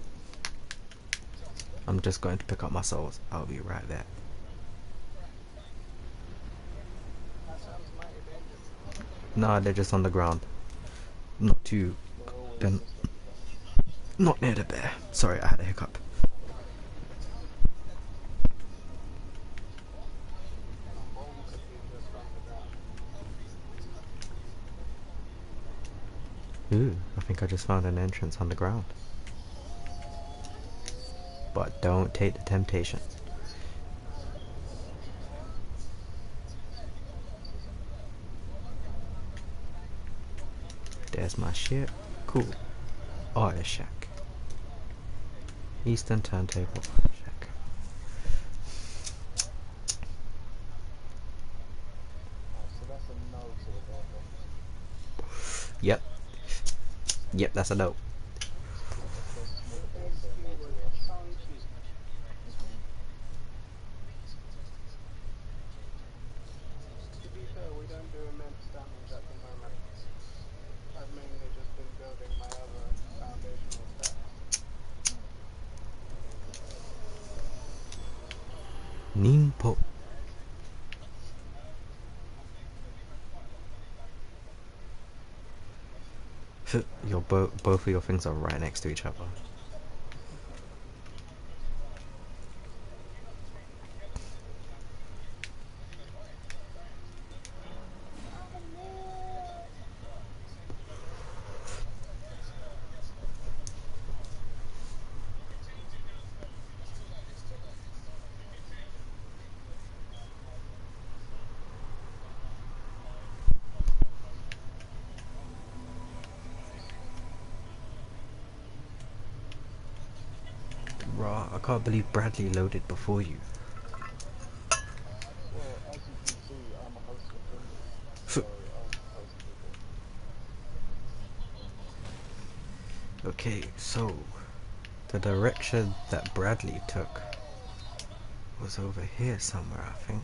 I'm just going to pick up my souls. I'll be right there. Nah, they're just on the ground. Not too. They're always Then just on the ground. not near the bear. Sorry, I had a hiccup. Home could be just on the ground. Ooh, I think I just found an entrance on the ground. But don't take the temptation. There's my ship. Cool. Artist shack. Eastern turntable artist shack. Alright, so that's a no to the bear thing. Yep. Yep, that's a no. Let's go smaller If bears his say key no was to us. chunky, to be fair, we don't do immense damage at the moment. I've mainly just been building my other foundational stacks. Ninpo. Your bo both of your things are right next to each other. Raw, I can't believe Bradley loaded before you. Well, as you can see, I'm a host of things, so I'm hosting people. Okay, so the direction that Bradley took was over here somewhere, I think.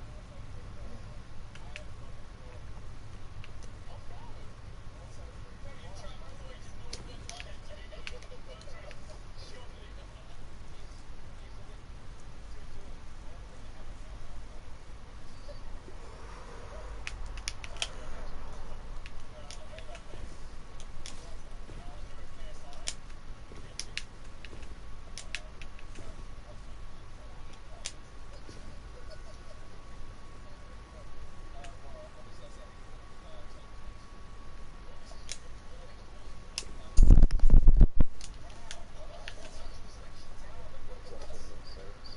Exactly, let's say, so.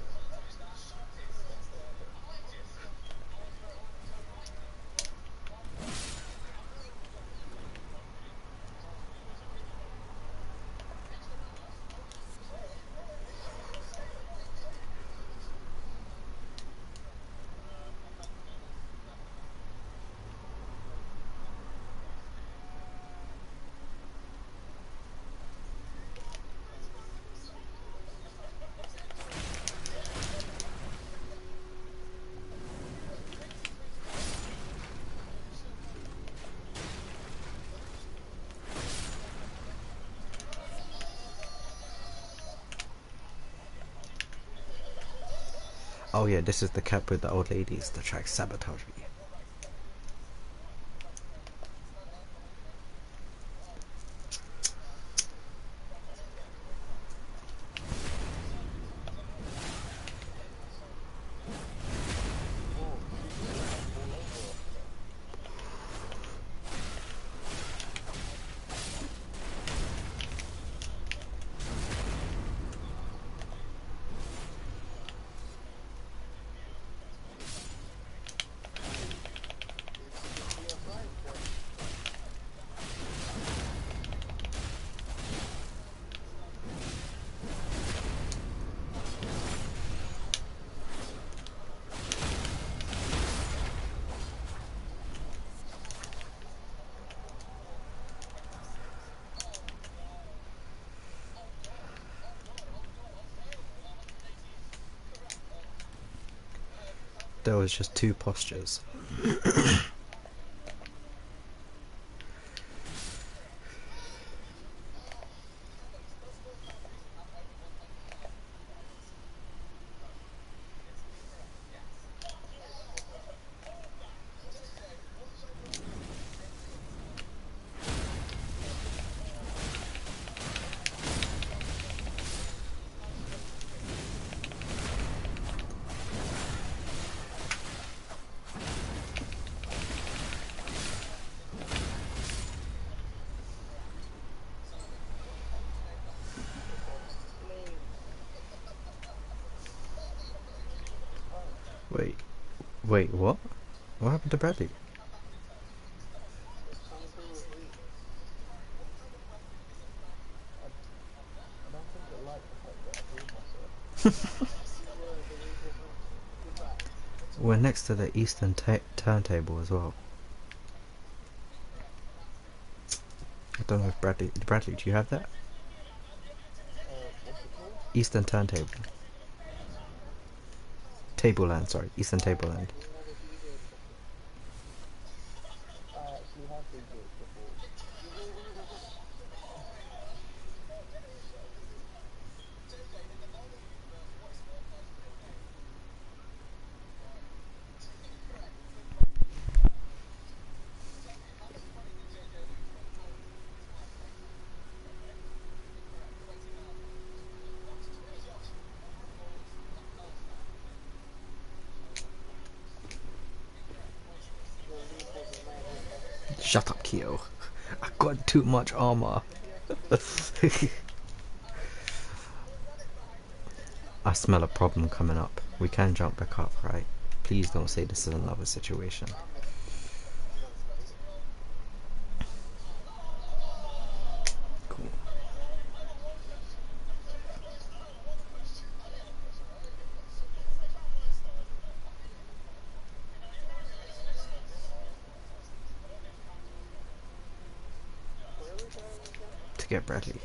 Oh yeah, this is the cap with the old ladies that try to sabotage me. Oh, she just jumped all over us. It's your side then. There was just two postures. Wait, what? What happened to Bradley? Something with E. I don't think it liked the fact that I healed myself. Yeah, the reason is you're back. We're next to the Eastern ta turntable as well. I don't know if Bradley... Bradley, do you have that? Uh, what's it called? Eastern turntable. Tableland, sorry. Eastern Tableland. We've never been here before. I actually have been to it before. The leap was amazing. Shut up, Keo. I got too much armor. I smell a problem coming up. We can jump back up, right? Please don't say this is another situation. Cool. Where are we going again? To get Bradley.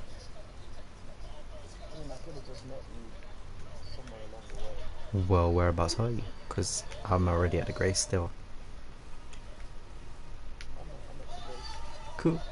I mean, I could have just met you somewhere along the way. Well, whereabouts are you? Because I'm already at the Grace still. I'm at, I'm at the base. Cool.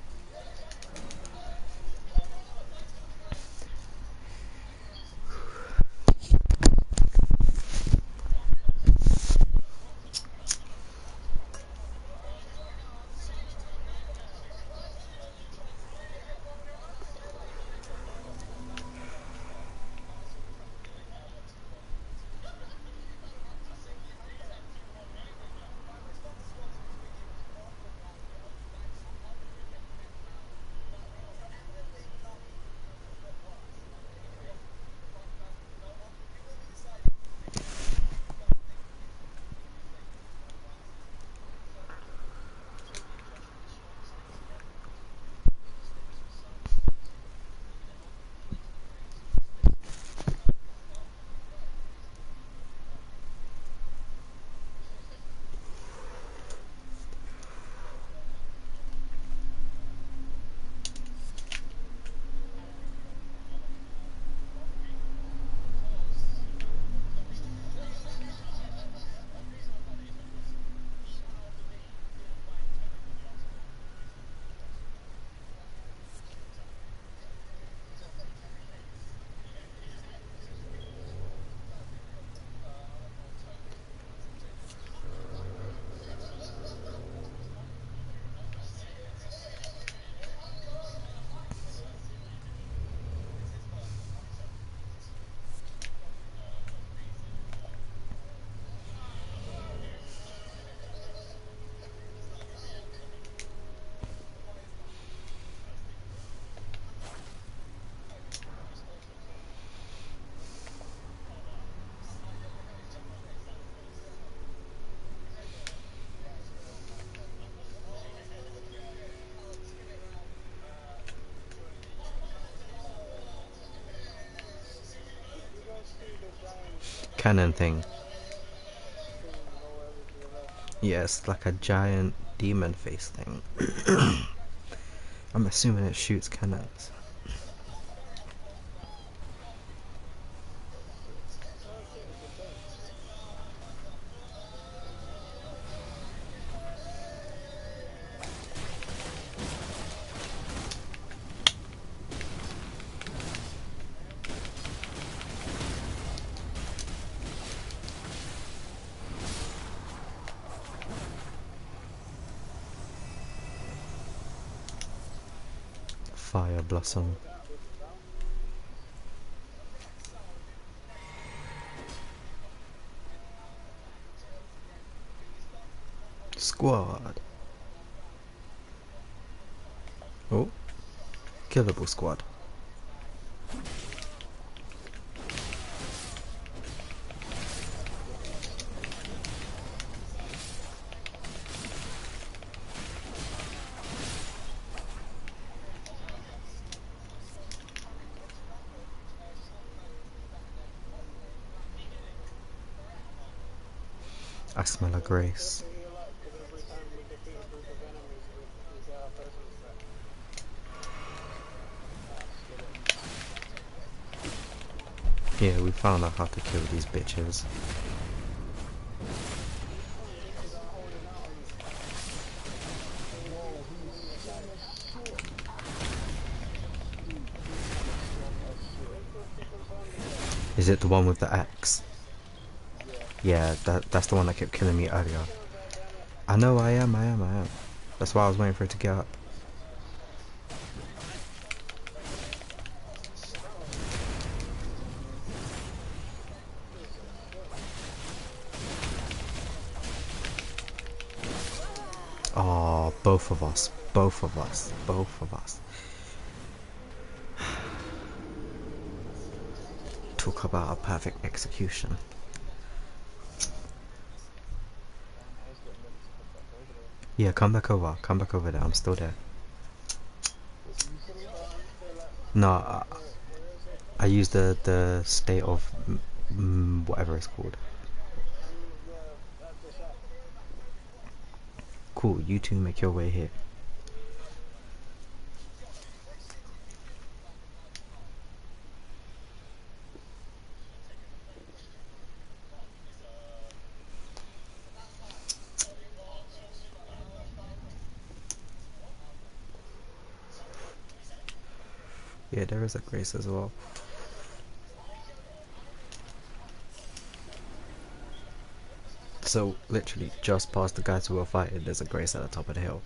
You guys see the giant Cannon thing. thing go over to the left? Yeah, it's like a giant demon face thing. I'm assuming it shoots cannons. Oh shit, it's a base. Fire blossom. Squad. Oh. Killable squad. I smell a grace. Thing you like, because every time we defeat a group of enemies, we, we get our presents back. Ah, skip it. Yeah, we found out how to kill these bitches. These fucking bitches are holding out on you. Whoa, he's strong as shit. Dude, this man is strong as shit. Just to confirm the kill. Is it the one with the axe? Yeah. Yeah, that that's the one that kept killing me earlier. Kill, goddammit. I know I am, I am, I am. That's why I was waiting for it to get up. Oh, both of us. Both of us. Both of us. Talk about a perfect execution. Man, I was getting ready to head back over there. Yeah, come back over. Come back over there. I'm still there. What did you say? No, I, Where, where is it? I use the, the state of mm, mm, whatever it's called. And the, uh, the shop. Cool, you two make your way here. Yeah, there is a grace as well. So, literally, just past the guys who were fighting, there's a grace at the top of the hill.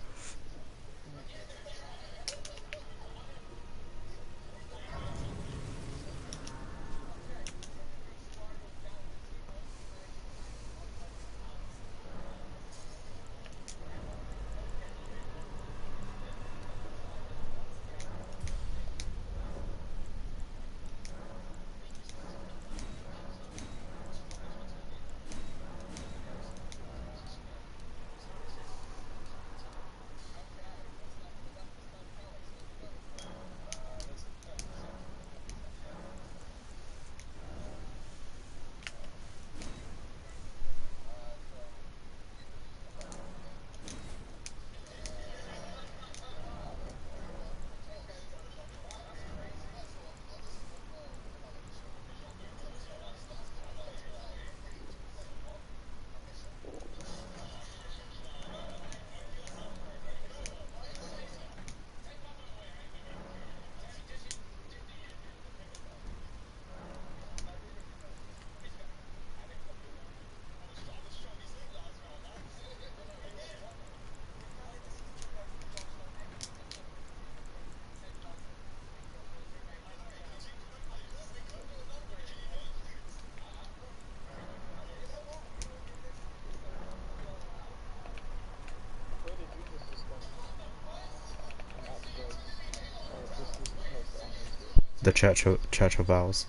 Where did you just discover an axe grace? Or this is the place that I'm into. The Church of, Church of Vows.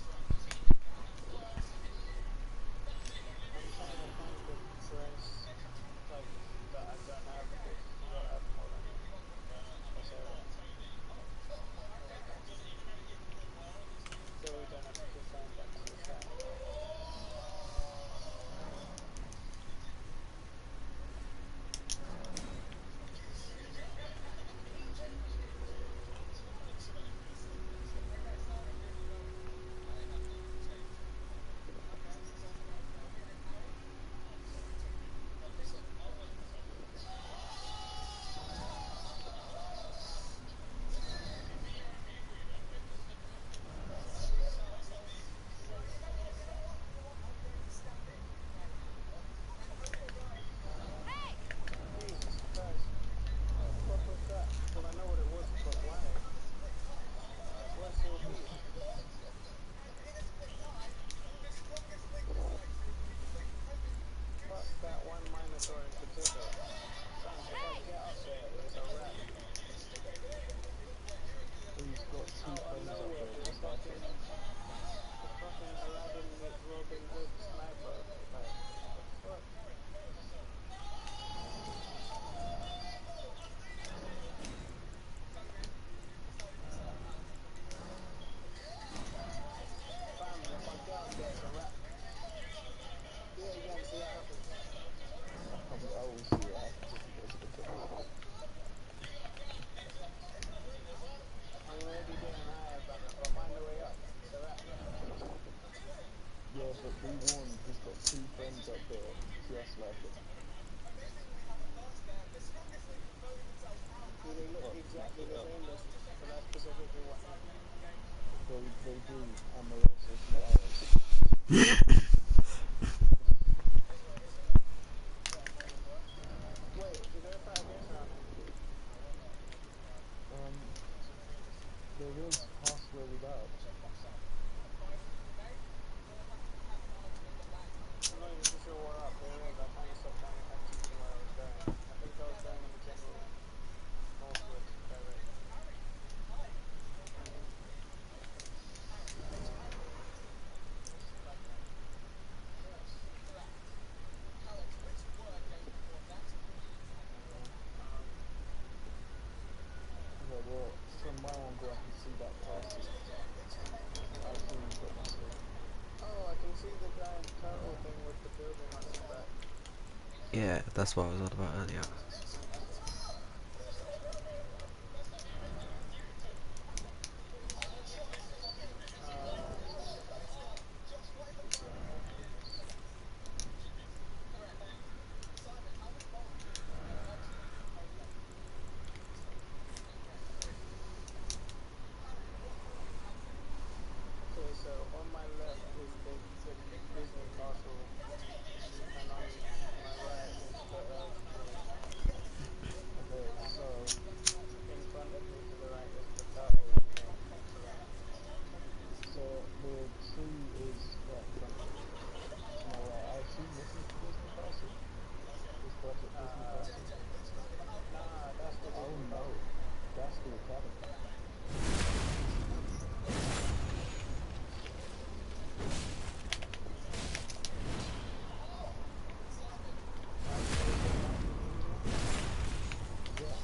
I'm trying to find the grace, like, that I don't have because, uh, hold on. Let's say that. So we don't have to keep going back to the shop. three Amorosos Morales. Wait, is there a fight against around here? Um, there is past where we died. I'm not even too sure what up there is. I kind of stopped paying attention to where I was going. I think I was going in the general northward direction. Okay, well, from my angle I can see that castle. I assume you've got my sword. Oh, I can see the giant turtle thing with the building on its back. Yeah, that's what I was on about earlier. Uh, okay, so on my left is the, the Disney castle, and on my right is the Earth Tree. Okay, so In front of me to the right is the turtle thing to the left. so the tree is right in front of me. To my right. I assume this is the Disney castle? This Budget Disney Uh, castle? nah, that's the Oh Disney no. castle. That's the academy. Are you able to find the museum? Yeah.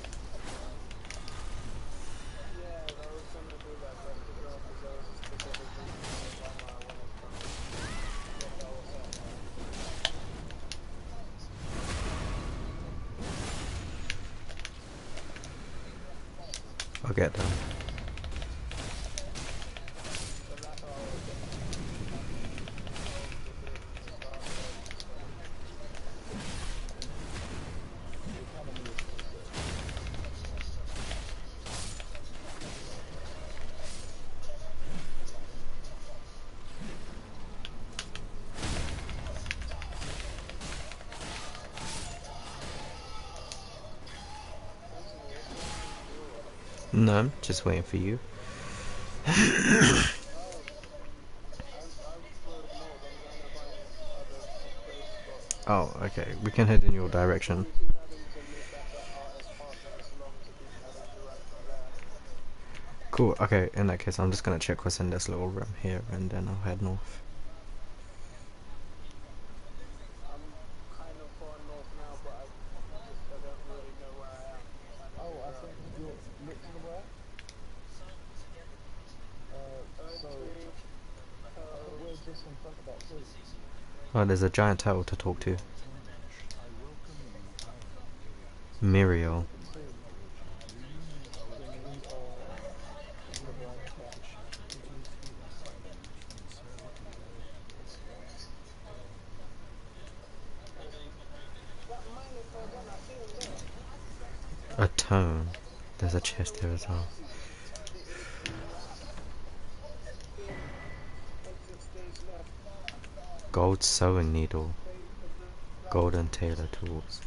Yeah, I was gonna do that first as well, because there was a specific reason why Obama wanted to get that all set there. I'll get them. So that's how I was getting to all of the buildings as far as I was concerned. The academy is pretty sick. Anthony, what's going on with your way? No, I'm just waiting for you. Oh, I, I rode north. I'm trying to find other place spots. Oh, okay. We can head in your direction. We keep having to meet back at Artist Park, and it's long to keep having to run from there. Cool. Okay, in that case, I'm just gonna check what's in this little room here, and then I'll head north. I'm kind of far north now, but I just I don't really know where I am. I'm trying to Oh, I figure out. think you'll look to the right. Uh, Earth so tree, I think turtle. we're just in front of that tree. Oh, there's a giant turtle to talk to. Muriel. The tree. The tree uh the blind cat. That minotaur again, I see him there. A tome. There's a chest here as well. The eighteen map. Bin, exit stage left. Gold sewing needle. Face the black. Golden tailor tools.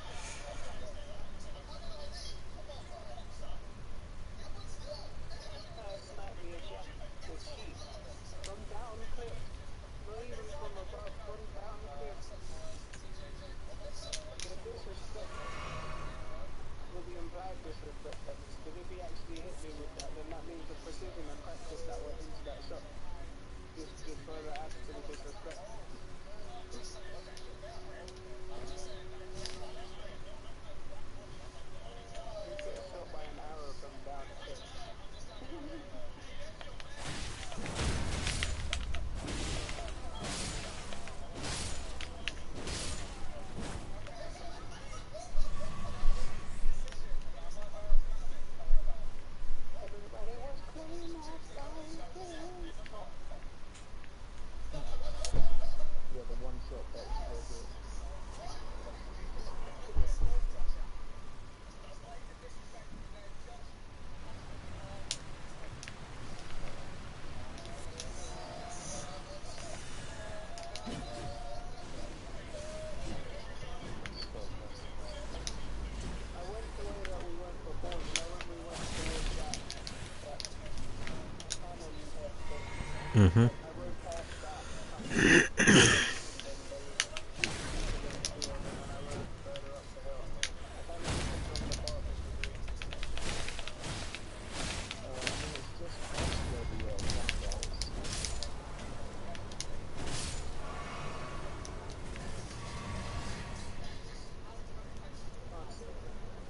Uh, slightly eject the sheep. From down cliff. Not even from above, from down cliff. The disrespect. Well, the implied disrespect at least. Because if he actually hit me with that, then that means the precision and practice that went into that shot just, just further adds to the disrespect. Mm-hmm. I rode past that kind of like section and then they keep it going through and then when I rode further up the hill, I can't remember which one the park is with you. Uh, I mean, it's just past where the uh, campfire is. Can't see it.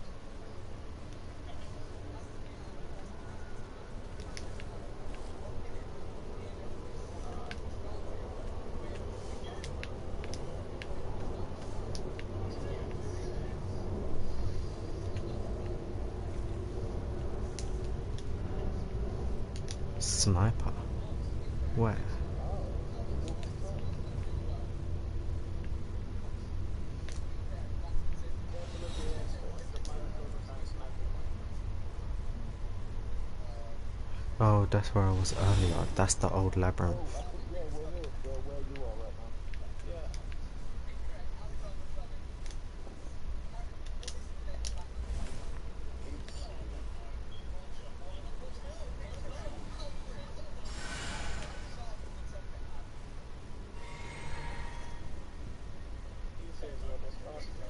Sniper. Where? Oh, that's a walkie-talkie. Careful of the airstrip, the dinosaurs will try and snipe you. Oh, that's where I was earlier. That's the old labyrinth. Oh, I think, yeah, we're here. We're where you are right now. Yeah. Oops. He says you're this faster.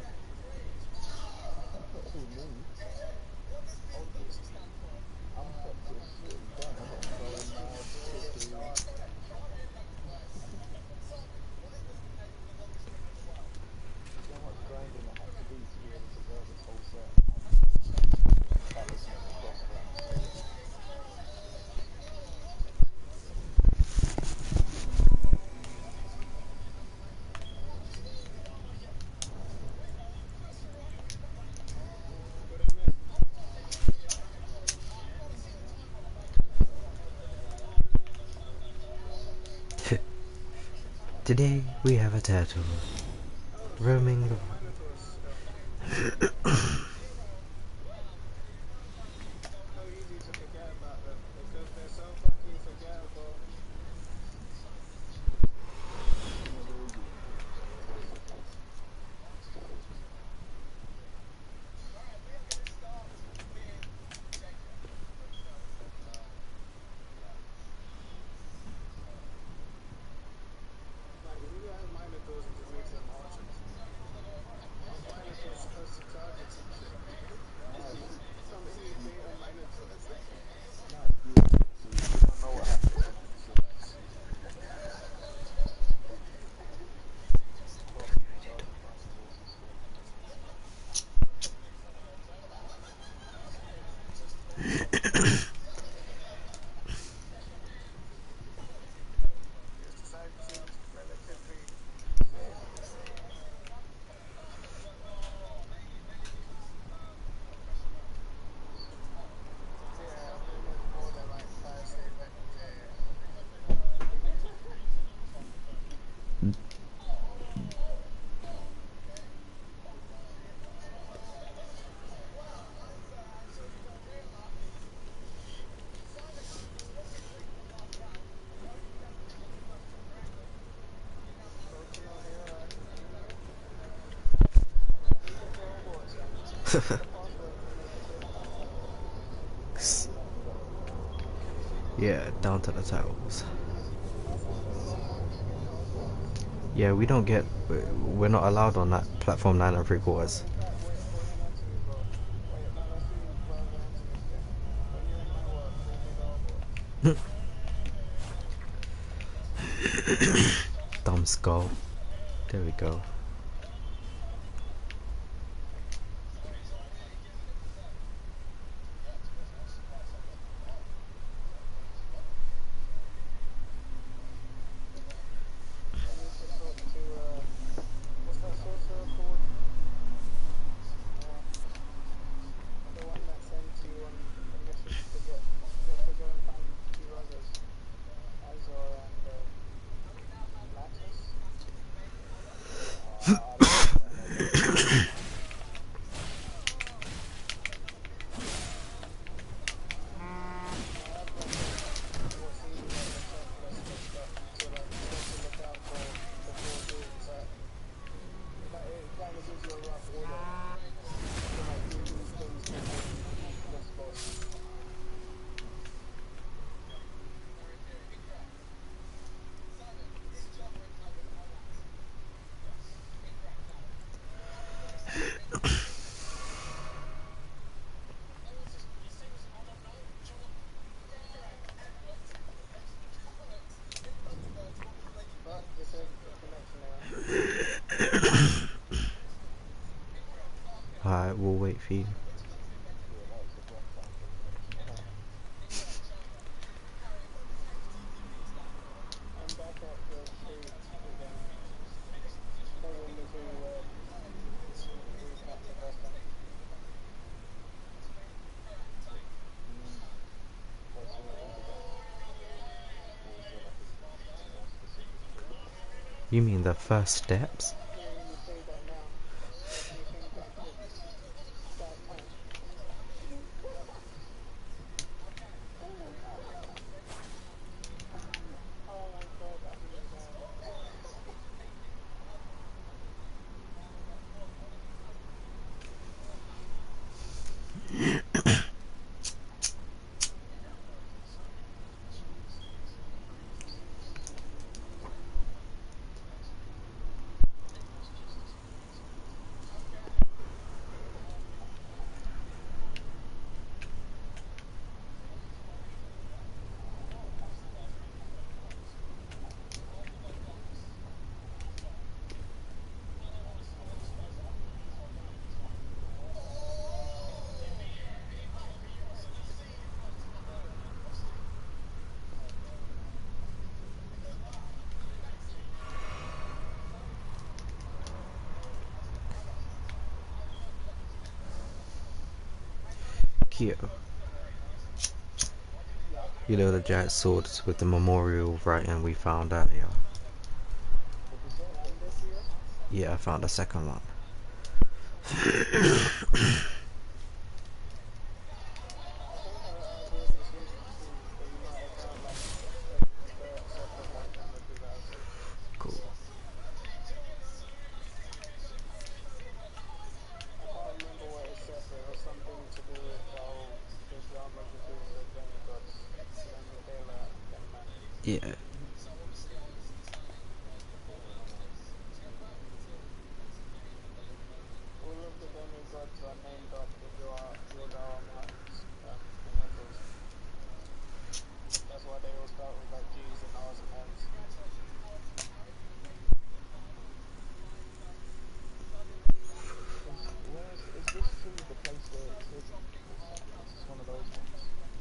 Who, me? Obviously. I'm fucked as shit. You don't know. I'm going mad quickly. See how much grinding it had to be to be able to get this whole set. Talisman and crossbones, so... What I miss? Today we have a turtle Oh, roaming the. Minotaurs still. So easy to forget about them because they're so fucking forgettable. Yeah, where is he? Like, we need to have Minotaurs and just make them archers. Have dinosaurs supposed to targets and shit. Nice. Some idiot made a Minotaurs. Nice, beautiful. See, you don't know what happens in episodes. Well, thousand dinosaurs is fun. This side seems relatively safe. Yeah, I've been in more than like five safe entries. Yeah, yeah. Pokemon hero. Make it for Hogwarts, man. Put in the password and make it safe. Yeah, down to the turtles. Don't mind getting to Hogwarts. Yeah, we don't get. We're not allowed on that platform nine and three quarters. In fact, wait, call him Anthony's role. Wait, no, let's do Brother Anthony's thing. When you're in my world, bring me to Hogwarts. Dumb skull. There we go. I need to talk to, uh, what's that sorcerer called? Uh, the one that sends you on the missions to get, to, to go and find two others. Azor and, um, Latus? Uh, for you. Yeah, that was a rough time for me. I'm back at the tree again. Still in the tree where we camped the first time. You mean close where it is again? Or is there like a more specific tree? You mean the first steps? Hearing you say that now makes me think back to that time. Oh my god, I'm sad. Cute. You know the giant swords with the memorial writing we found earlier? The berserker? In this year, Yeah, I found a second one. I think I, I've already seen it too, but you might have found like a, the separate one from the two that I've seen. Cool. I can't remember what it said, but it was something to do with the whole the drama between the demigods, then Michaela and then man. Yeah. All of the demigods are named after George George R. R. Martin's um, initials. That's why they all start with like G's and R's and M's. Is, where is, is this tree the place where it's hidden or something? Is this one of those ones?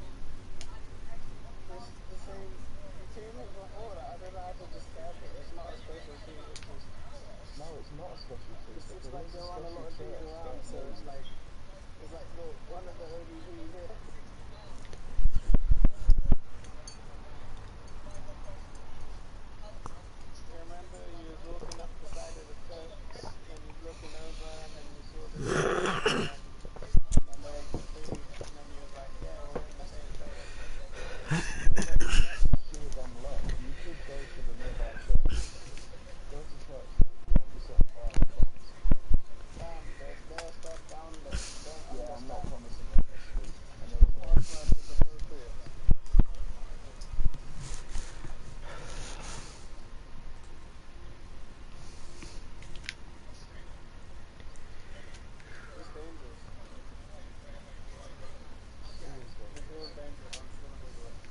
It's the same. You came here before. I don't know how to describe it. It's not a special tree. It's just No, it's not a special tree, it's but just there like is a there aren't a special lot of trees church around, that so it's holds like it's like the one of the only trees here. You remember you was walking up the side of the steps, and you was looking over, and then you saw the church, and then and there was the tree, and then you was like, yeah, we're in the same place. sheer dumb luck. You could go to the nearby church. Go to church and you won't be set on fire, I promise. Damn, there's bare stuff down there. You don't Yeah, I'm not understand. promising it next week. I know The that. password is appropriate. It's dangerous. Seriously. It feels dangerous. I'm just gonna Google it.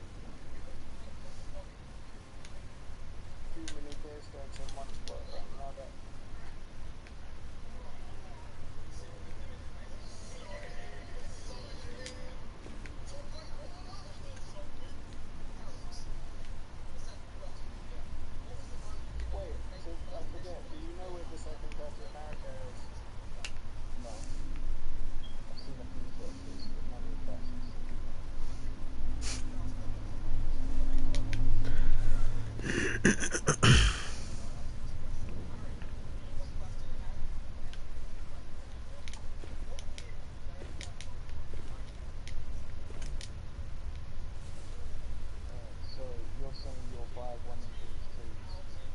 Too many gravestones in one spot. I don't know that. Wait, so I forget. Do you know where the second Captain America is? No. I've seen a few churches, but none with that specific one. Alright, so you're saying you'll buy one of these trees?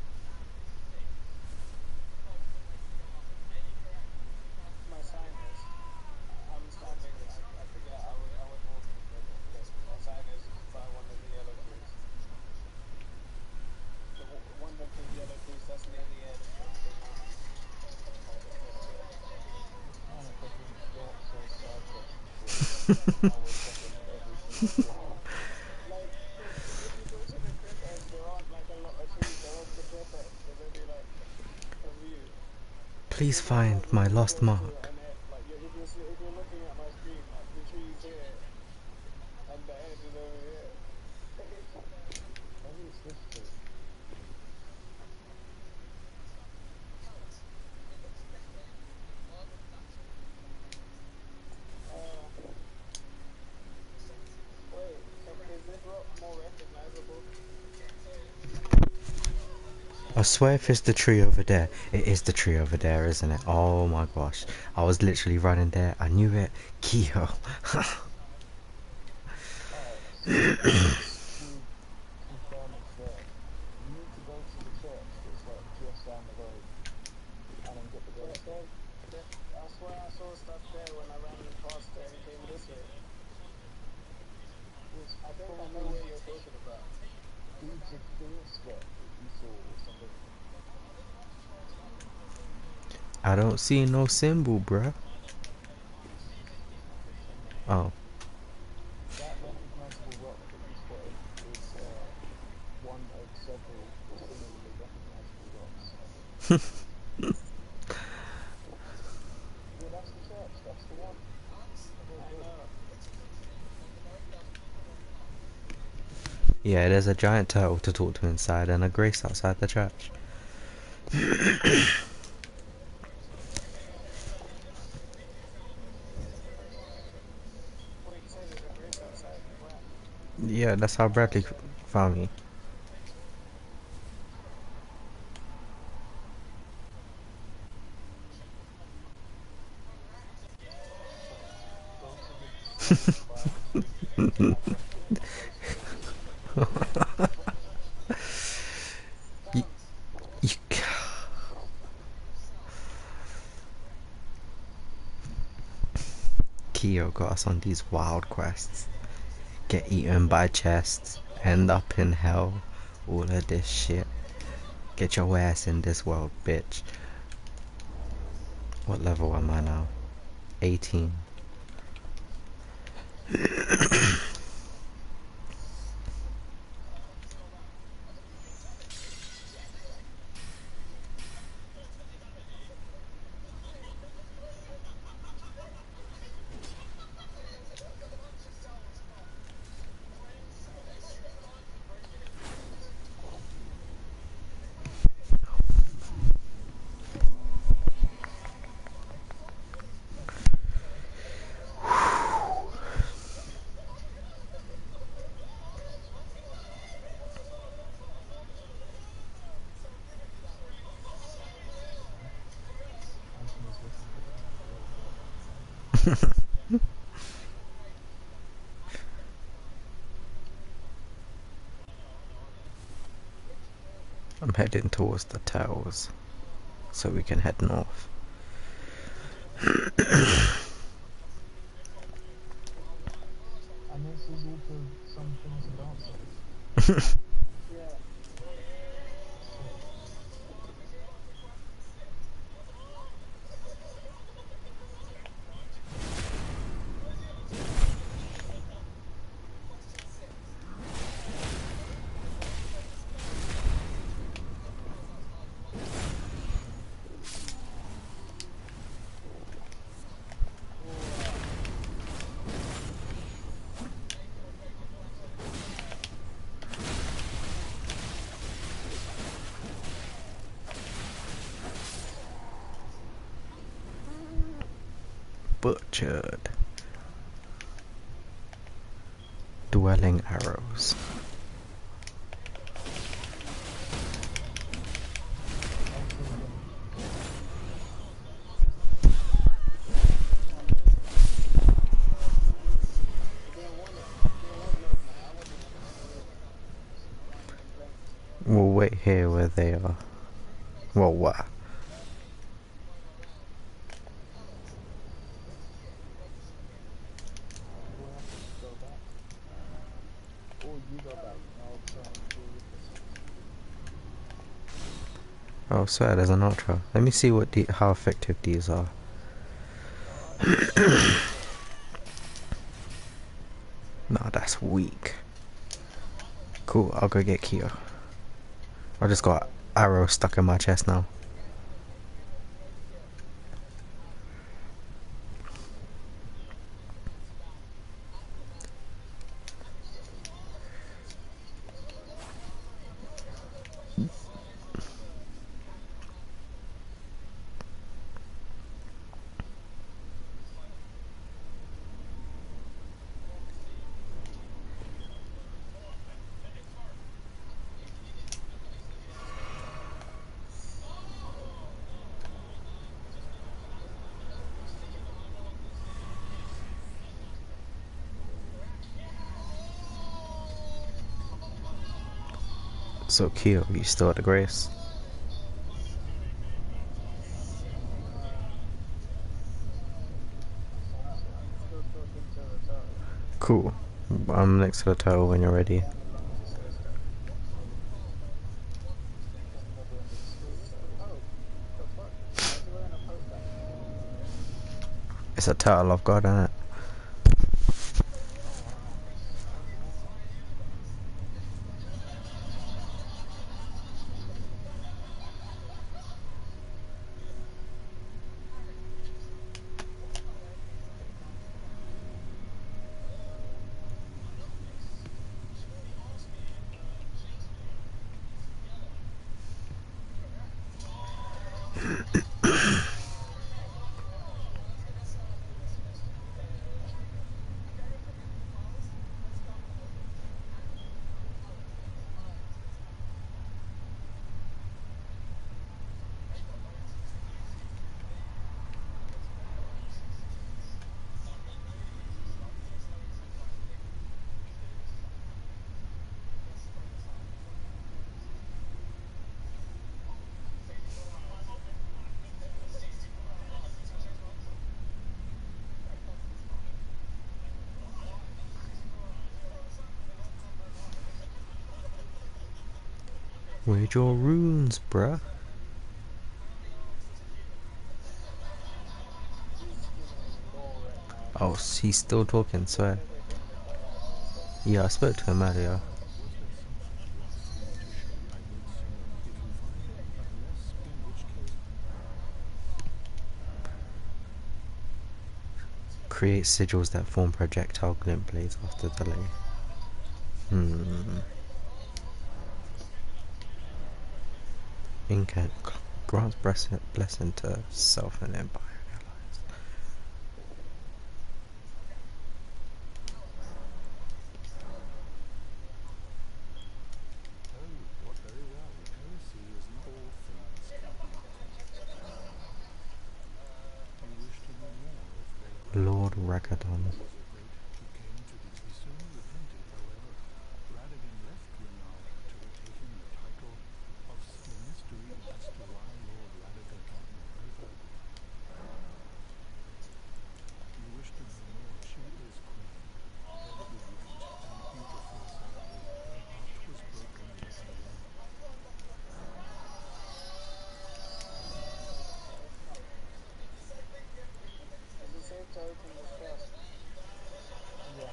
My sign is. I'm standing. I, I forget. I was I was walking, but, but my sign is by one of the yellow trees. The w- one of the yellow trees that's near the edge of the mountain. Like just next to it. Oh my fucking, you're so sidetracked before you know. Now we're checking every single tree. Like, cause if you go to the cliff edge, there aren't like a lot of trees. They're off the cliff edge. There's only like a few. Please You're not find like my really lost close to mark. an edge. Like you, if you're, if I swear if it's the tree over there, it is the tree over there, isn't it? Oh my gosh. I was literally running there. I knew it. Keo. Alright, so we've confirmed it's there. You need to go to the church that's like just down the road and then get the There, ghost there, there. there, I swear I saw stuff there when I ran past there and came this way. Was I think I know probably where you're talking about. dude's a fear spot that you saw or something. I don't see no symbol, bruh. Oh. That recognizable rock that you spotted is uh, one of several similarly recognizable rocks. Yeah, that's the church. That's the one. Good, I good. know. Yeah, there's a giant turtle to talk to inside and a grace outside the church. Wait, you say there's a grace outside? Where? Yeah, that's how Bradley f- found me. Go to the second Bible study and have them put you close to those. You, you, Keo got us on these wild quests. Get eaten by chests, end up in hell, all of this shit. Get your ass in this world, bitch. What level am I now? eighteen. Anthony's looking for the gold bar. I'm heading towards the towers, so we can head north. And this is all for some things to dance on. Yeah. Sick. Butchered. Dwelling arrows. I'll kill them. You didn't want it. You didn't want no man. I wouldn't want it either. Point blank. We'll wait here where they are. Well, what? We'll have to go back. Or you go back and I'll try and deal with this. Oh, swear, there's an ultra. Let me see what the, how effective these are. No, that's weak. Cool, I'll go get Keo. I just got arrow stuck in my chest now. So Kyo, you still at the Grace? Sunset. I'm still talking to the turtle. Cool. I'm next to the turtle when you're ready. I've never understood turtle. Oh, the fuck? Why is he wearing a polka? It's a turtle of God, isn't it? Oh wow. Where's your runes, bruh? He's giving me lore right now. Oh, he's still talking, swear. Yeah, I spoke to him earlier. Create sigils that form projectile glint blades after delay. Hmm. Incant grants blessing, blessing to self and empire allies. Lord Ragadon. Is it safe to open this chest? Yeah.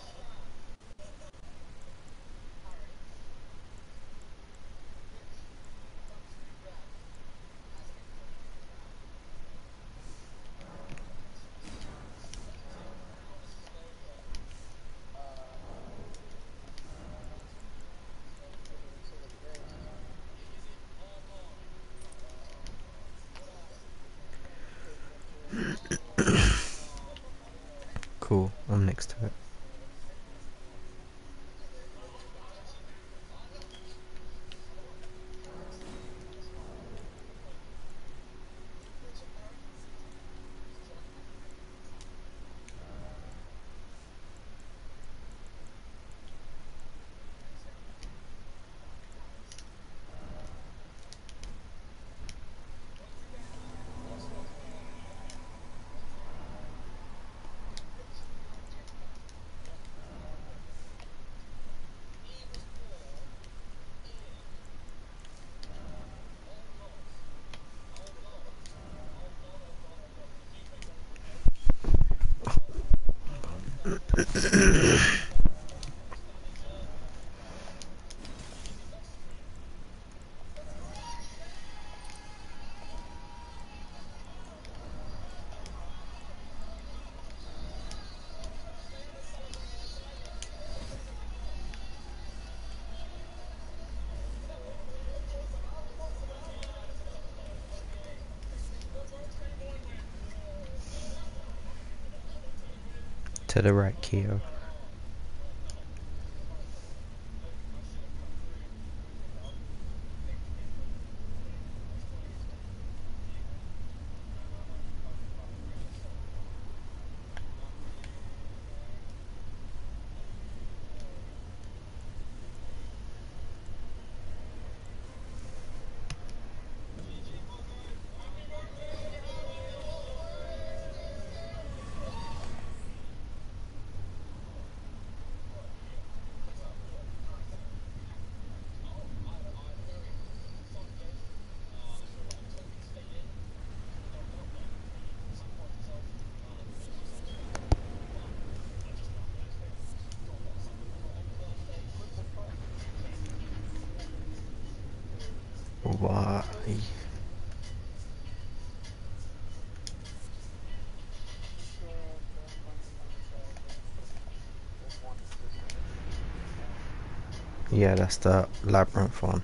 Uh, Getting to the grace. Inventory explorer. Cool, I'm next to it. To the right, Kyo. Why? Sure, okay, I'm finding another side there. There's one just over here. Yeah, that's the labyrinth one.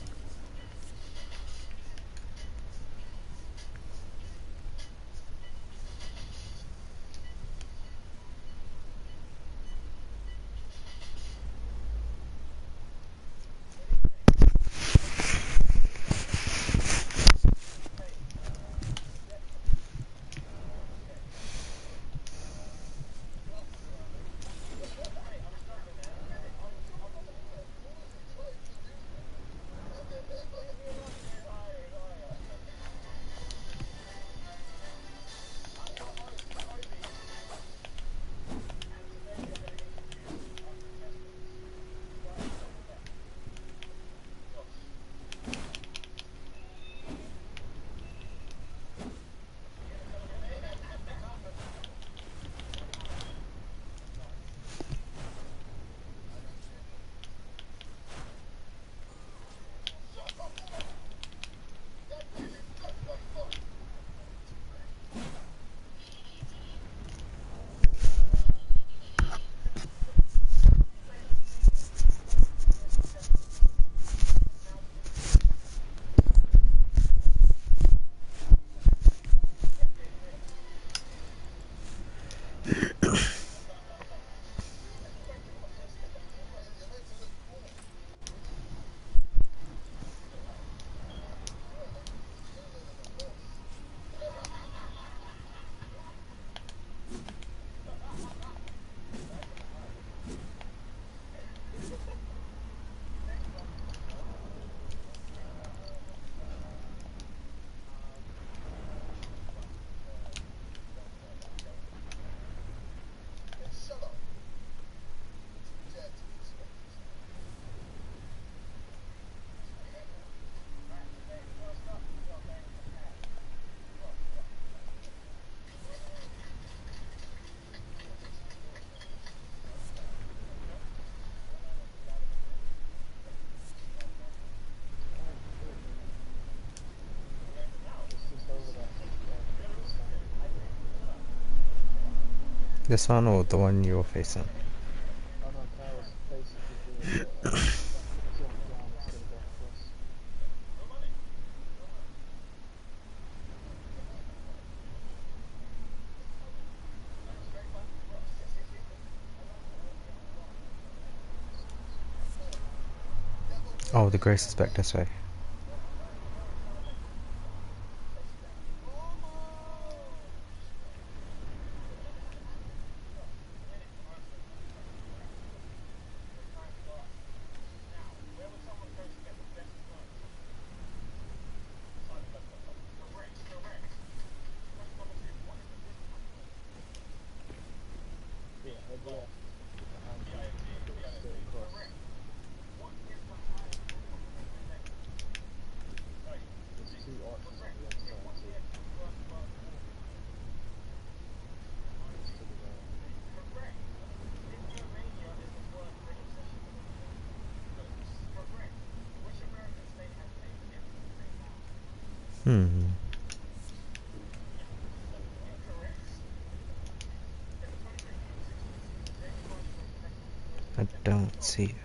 Alright, cool. It's just over that, um, the sun. This one or the one you're facing? Oh no, Kyle's basically doing the, um, jump down instead of go across. Oh, the Grace is back this way. Yeah, head left, behind you, and go straight across. There's two archers on the other side too. Just to the right. Hmm. I don't see it.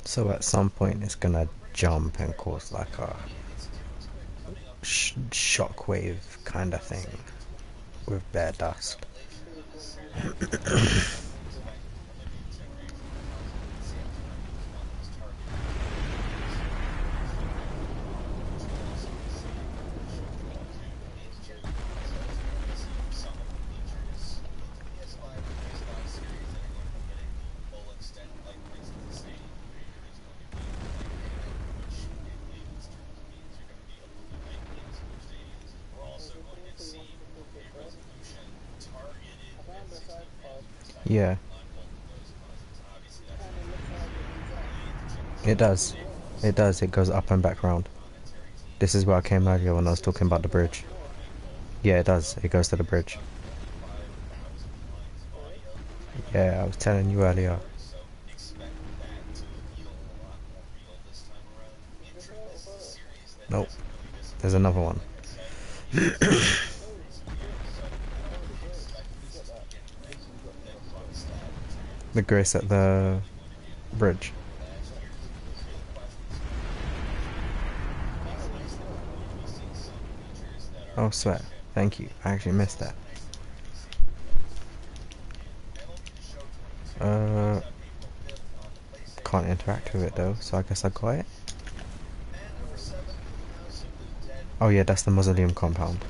So at some point it's gonna jump and cause like a sh- shockwave kind of thing with bare dust. Yeah, it does. It does. It goes up and back round. This is where I came earlier when I was talking about the bridge. Yeah, it does. It goes to the bridge. Yeah, I was telling you earlier. Nope. There's another one. The grace at the bridge. Oh, sweat. Thank you. I actually missed that. Uh, can't interact with it though, so I guess I got it. Oh yeah, that's the mausoleum compound.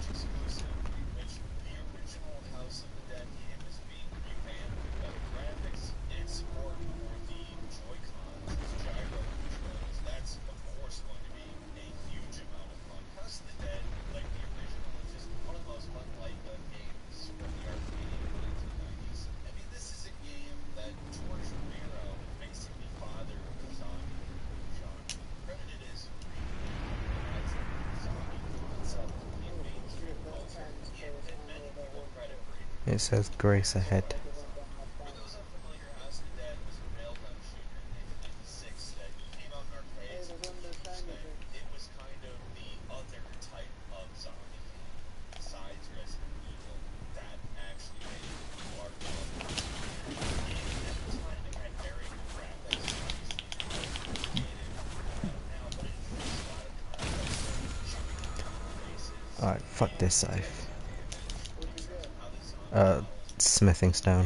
It says grace ahead. Alright, fuck this scythe. Uh, smithing stone.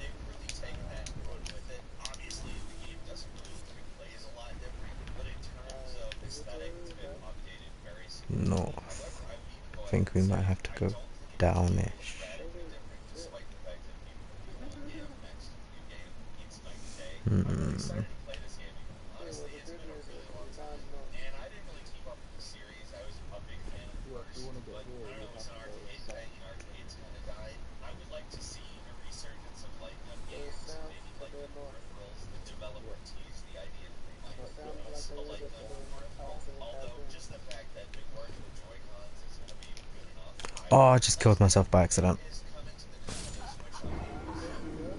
North. I think we might have to go downish. Hmm. Yeah, if you want to get here, you have to go south. Go south to the north. Yeah. But Sounds yeah, like a just get river down. being passed in a cartoon. Oh, I just killed myself by accident. Where'd you go?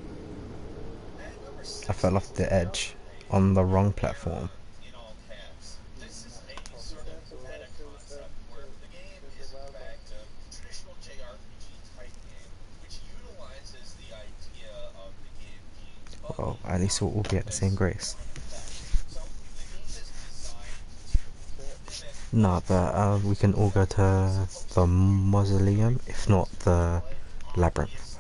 I fell off the edge on the wrong platform. You have to cross You that sacrificed bridge. yourself to, to survive that. Well, at least we'll all be at the same grace. Shit. Nah, but uh, we can all go to the mausoleum, if not the labyrinth.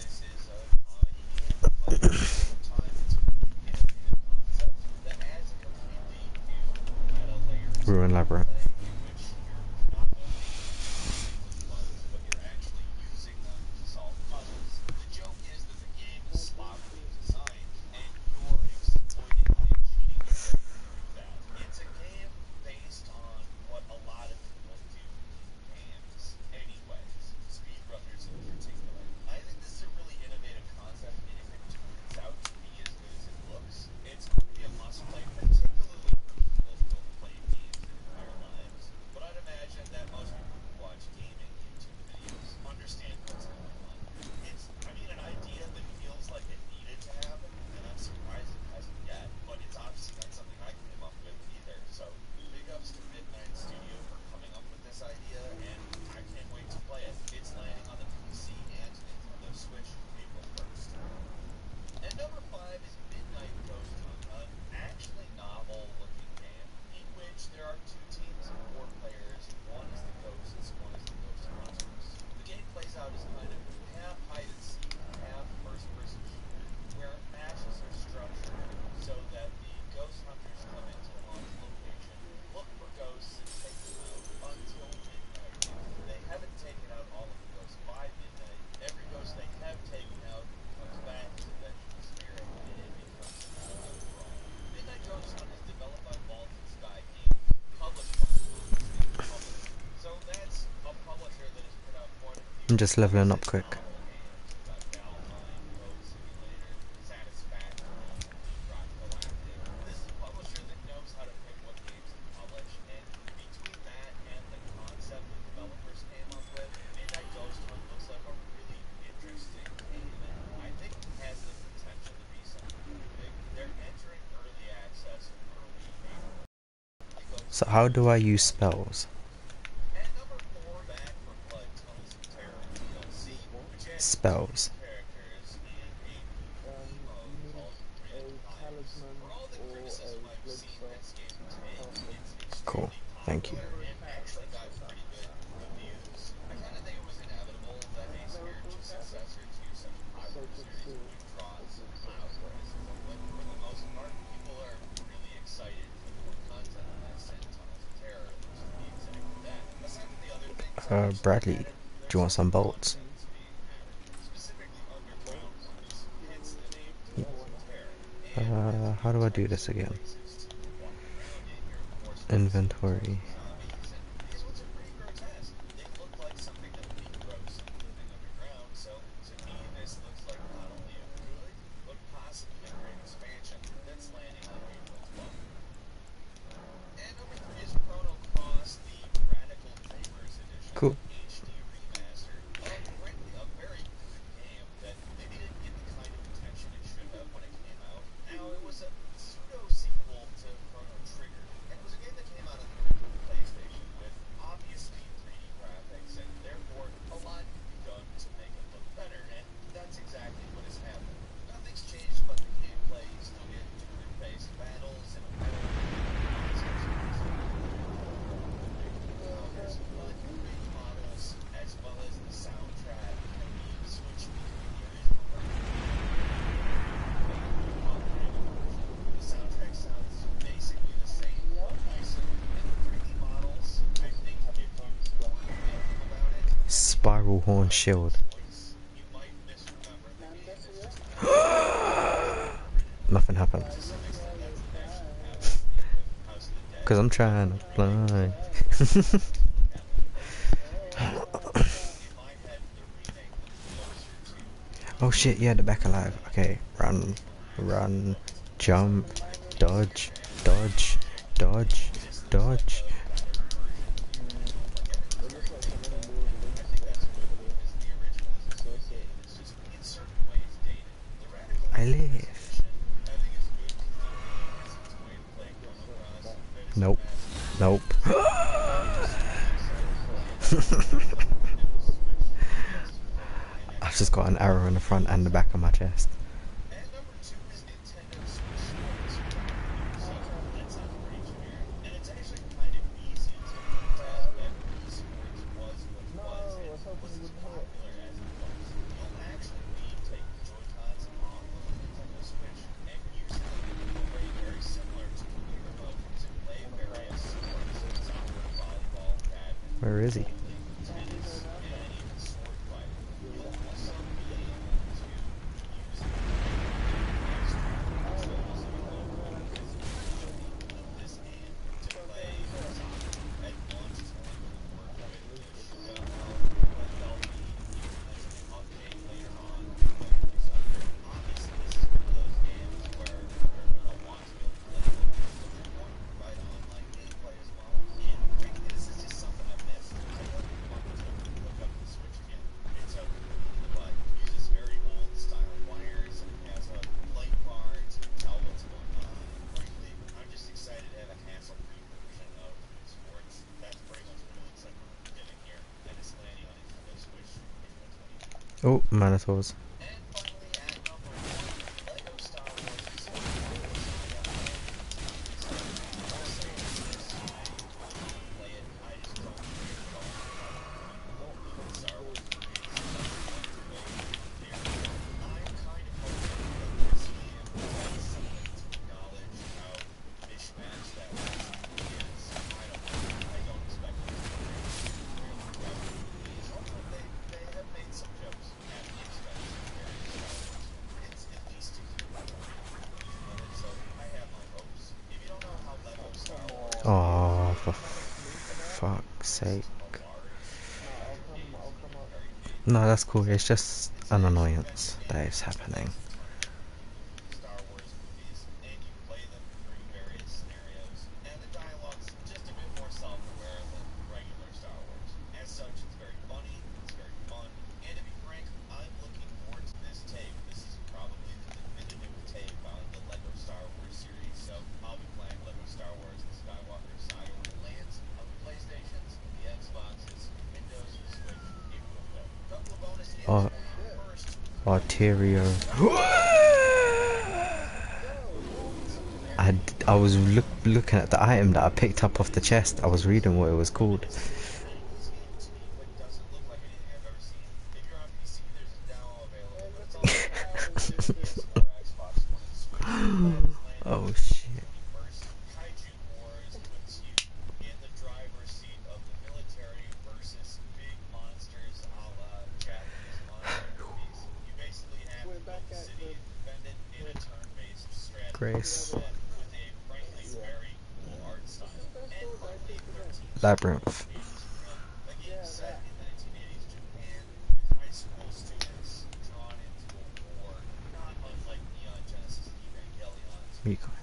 Ruin labyrinth. I'm just leveling up quick. So how do I use spells? Spells. Um, you need a talisman or a blood spell to cast it. Cool. Thank you. Or a cat or something like that. Miracle cat? Sacred seal is the second spell. Uh, Bradley, do you want some bolts? Bolts? Y- Yeah, why not? Uh, how do I do this again? Inventory. Cool. Spiral horn shield. Nothing happened. Cause I'm trying to fly. Oh shit, yeah, the back alive. Okay, run, run, jump, dodge, dodge, dodge, dodge. It looks like some any Lord of the Rings spots over there. So sick. I live. That Nope. Nope. I've just got an arrow in the front and the back of my chest. no, I was hoping you wouldn't hit. Where is he? Can you go down there? Oh, Manitors. Oh, for fuck's sake. No, I'll come. I'll come up. No, that's cool. It's just an annoyance that is happening. Star Wars movies, and you play them through various scenarios, and the dialogue's just a bit more self-aware than regular Star Wars. As such, it's very funny, it's very fun, and to be frank, I'm looking forward to this take. This is probably the definitive take on the LEGO Star Wars series, so I'll be playing LEGO Star Wars The Skywalker Saga when it lands on the PlayStations, the Xboxes, Windows, the Switch, it will go. Couple of bonus games Oh, for you first. Arterio. I, d- I was look, looking at the item that I picked up off the chest. I was reading what it was called. Oh shit. Grace. Labyrinth. Yeah, that. Miko.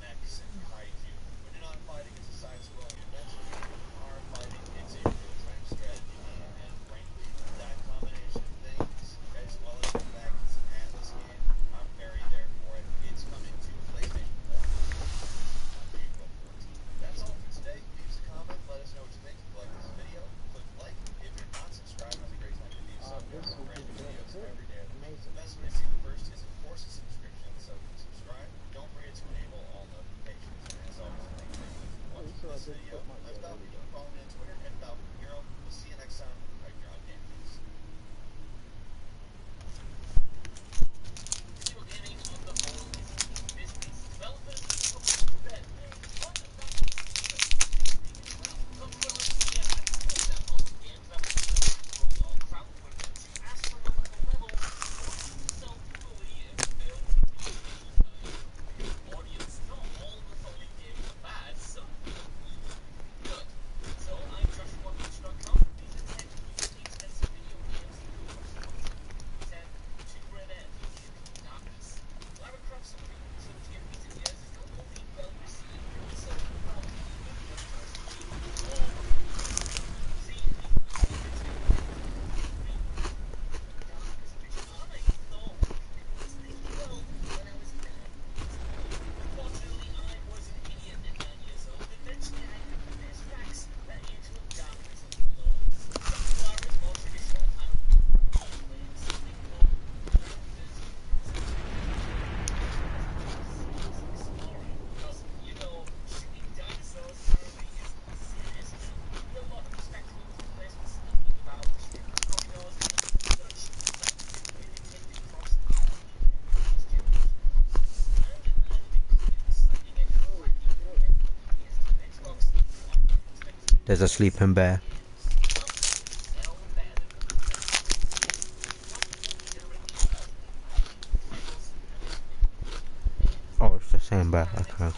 That's all for today. Leave us a comment, let us know what you think. If you like this video, click like. If you're not subscribed, it's a great time to do so. Uh, We this have will brand be new very videos good. every day. Amazing. The best way to see the first is, of course, a subscription. So subscribe. Don't forget to enable all notifications. And as always, thank you for Oh, watching so I this did video. put my I'm yeah, Falcon. there we You can follow me on Twitter at Falcon Hero. We'll see you next time. Right here on Gamers. There's a sleeping bear. Oh, it's the same bear. Okay.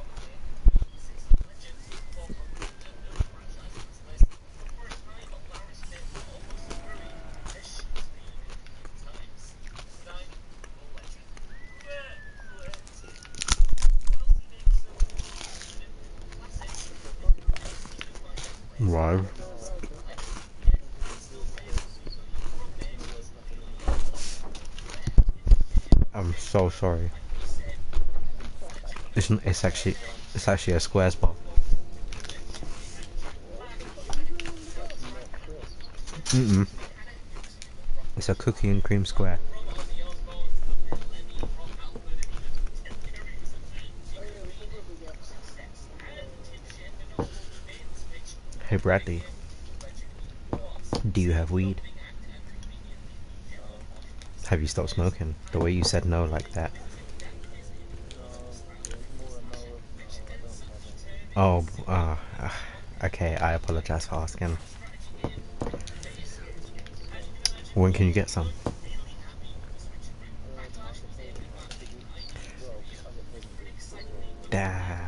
Wow. I'm so sorry. It's n- it's actually it's actually a squares bar. Mm mm. It's a cookie and cream square. Hey Bradley, do you have weed? Have you stopped smoking? The way you said no like that. Oh, uh, uh, okay, I apologize for asking. When can you get some? Damn.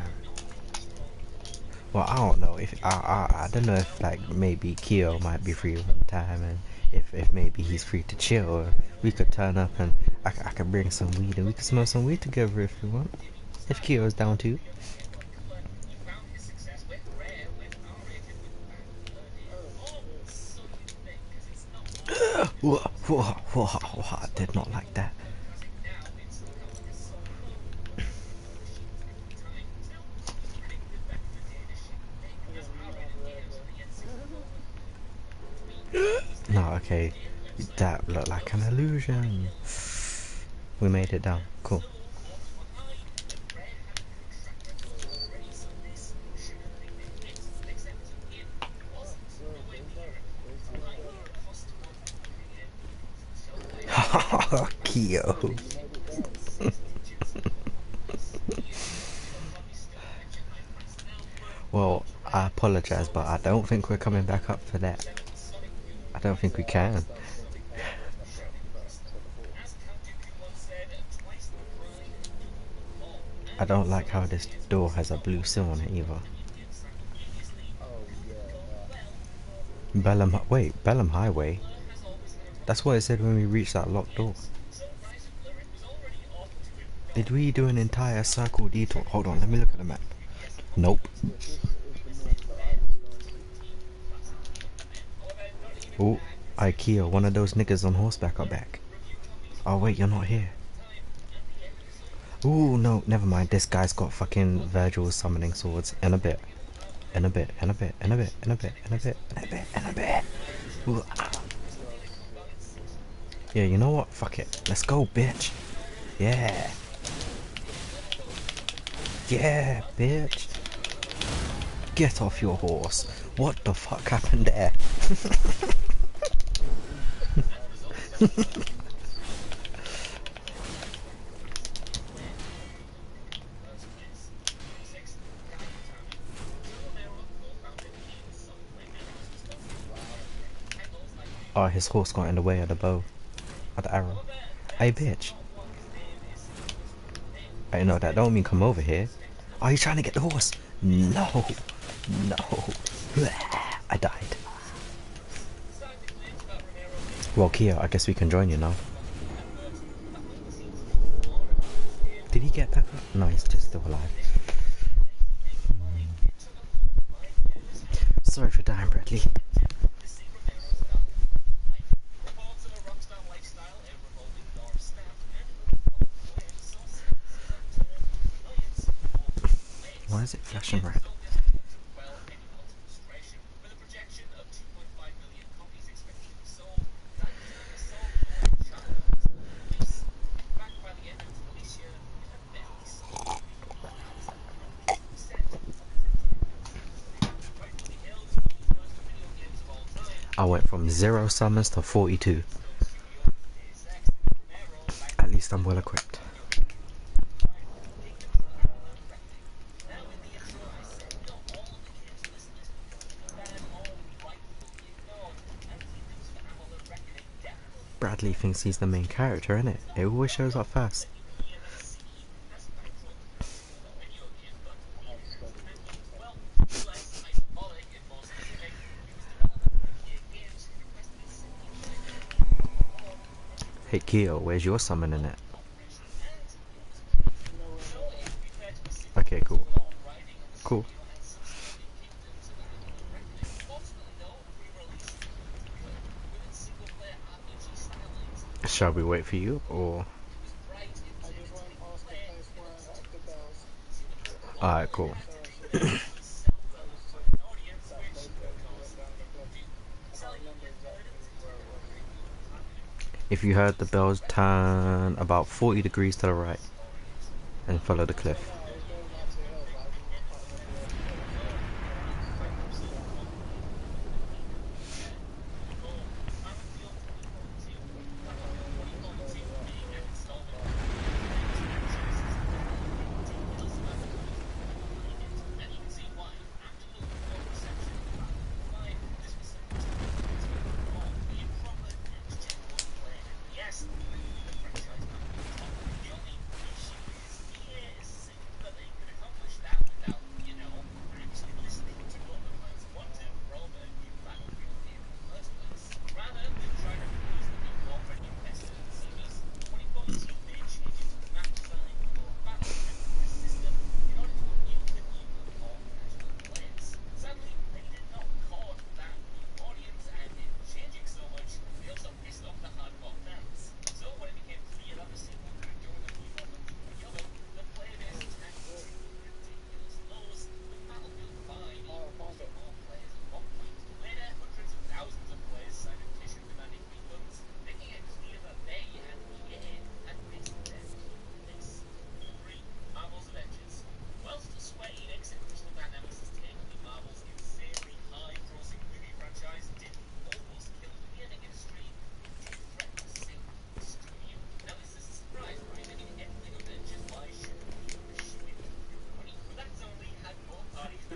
Well, I don't know if I, I I don't know if like maybe Keo might be free one time and if if maybe he's free to chill, or we could turn up and I, c- I could bring some weed and we could smoke some weed together if you want. If Kyo's down too. Whoa, whoa, whoa, whoa, I did not like that. No, okay. That looked like an illusion. We made it down. Cool. Kyo. Well, I apologize, but I don't think we're coming back up for that. I don't think we can. I don't like how this door has a blue seal on it either. Oh yeah, that. Bellum, wait, Bellum Highway? That's what it said when we reached that locked door. Did we do an entire circle detour? Hold on, let me look at the map. Nope. Yeah, this is the north that I was going to. Oh, IKEA, one of those niggas on horseback are back. Oh wait, you're not here. Ooh, no, never mind. This guy's got fucking Virgil's summoning swords. In a bit. In a bit, in a bit, in a bit, in a bit, in a bit, in a bit, in a bit. Ooh. Yeah, you know what? Fuck it. Let's go, bitch. Yeah. Yeah, bitch. Get off your horse. What the fuck happened there? Oh, his horse got in the way of the bow. Of the arrow. Hey, bitch. I know that don't mean come over here. Are you trying to get the horse? No. No. I died. Well, Kia, I guess we can join you now. Did he get back up? No, he's just still alive. Sorry for dying, Bradley. Why is it flashing red? I went from zero summons to forty-two. At least I'm well equipped. Bradley thinks he's the main character, innit? It always shows up first. Hey Keo, where's your summon in it? Okay, cool. Cool. Shall we wait for you, or? I just went past the place where the bells. Alright, cool. If you heard the bells, turn about forty degrees to the right and follow the cliff.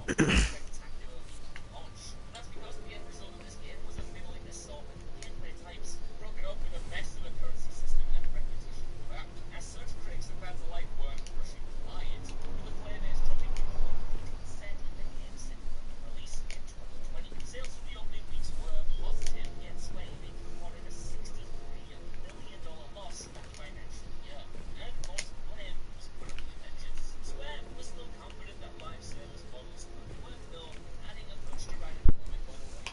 spectacular launch. And that's because the end result of this game was a middling assault with gameplay types, broken up with a mess of a currency system and repetition. Well, as such, critics and fans alike weren't rushing to buy it, with the player base dropping one hundred percent in the game's second release in twenty twenty. Sales for the opening weeks were positive, yet Square Enix reported a sixty-three million dollars loss that financial year. And most blame was put on the Avengers. Square was still confident that live service models could work, though, adding a push to write a little bit more.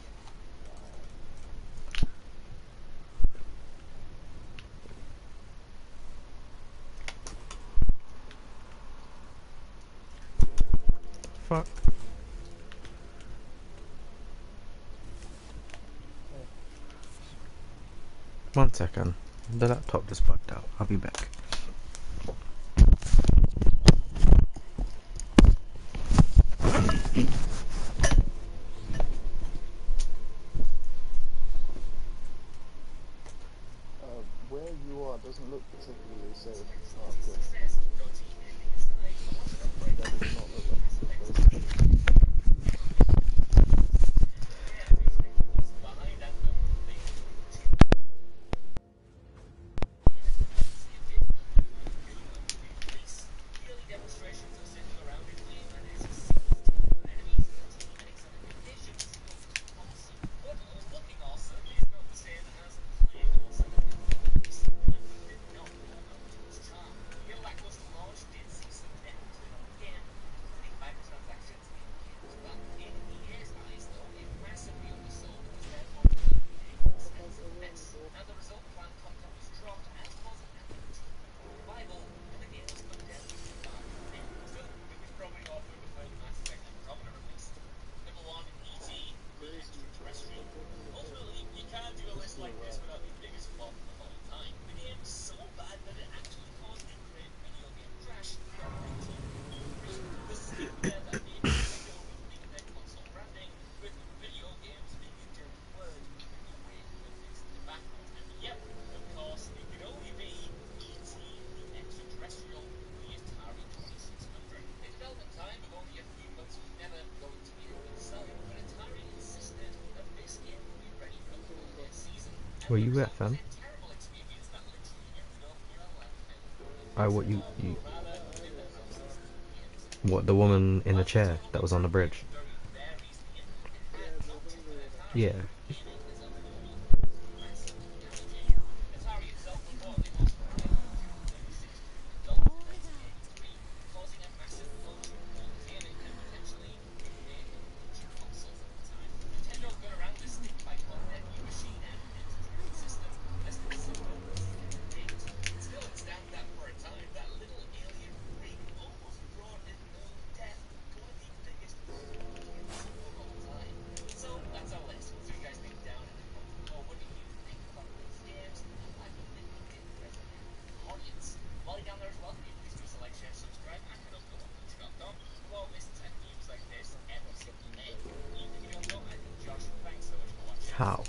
Fuck. One second. The laptop just bugged out. I'll be back. Uh, where you are doesn't look particularly safe. Oh, good. That does not look like a safe place. Where you at, fam? I what you, you what the woman in the chair that was on the bridge? Yeah. How?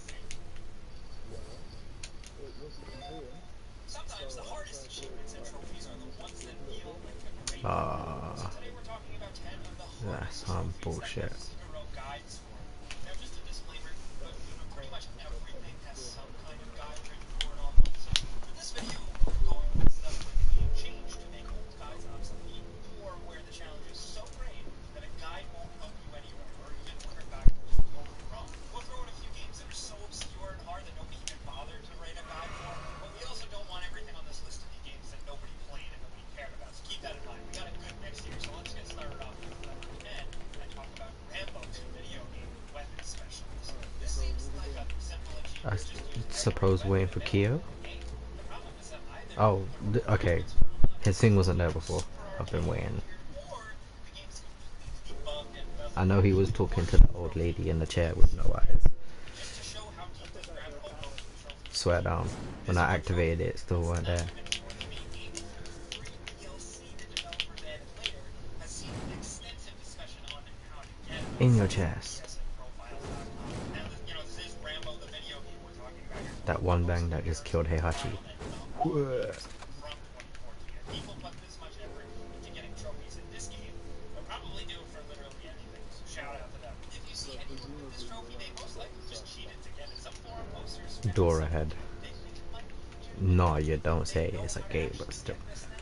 Sometimes the hardest achievements and trophies are the ones that feel like a great. Ah, So today we're talking about ten of the that's hardest some trophies bullshit. that Super wrote guides for. Now, just a disclaimer, but you know, pretty much everything has some kind of guide written for it almost. So for this video, we're going with stuff that can be changed to make old guides obsolete, or where the challenge is so great that a guide won't help you anywhere, or even where backwards is totally wrong. We'll throw in a few games that are so obscure and hard that nobody even bothered to write a guide for, but we also don't want everything on this list to be games that nobody played and nobody cared about. So keep that in mind. We got a good mix here, so let's get started off with number ten and talk about Rambo, video game weapon specialist. This seems like a simple I achievement. s- suppose waiting for Keo. The problem is that either Oh, th okay. His thing wasn't there before. I've been waiting. or the game's completely debugged and doesn't. I know he was talking to the old lady in the chair with no eyes. Just to show how deep this rabbit hole goes with trophies. Swear down. When I activated it, it still weren't there. In your chest. That one bang that just killed Heihachi. probably do it for literally anything. So shout out to them. If you see anyone with this trophy, they most likely just cheated to get it. Some forum posters. Door ahead. They think it might be legitimate. No, you don't say it's a game, but still.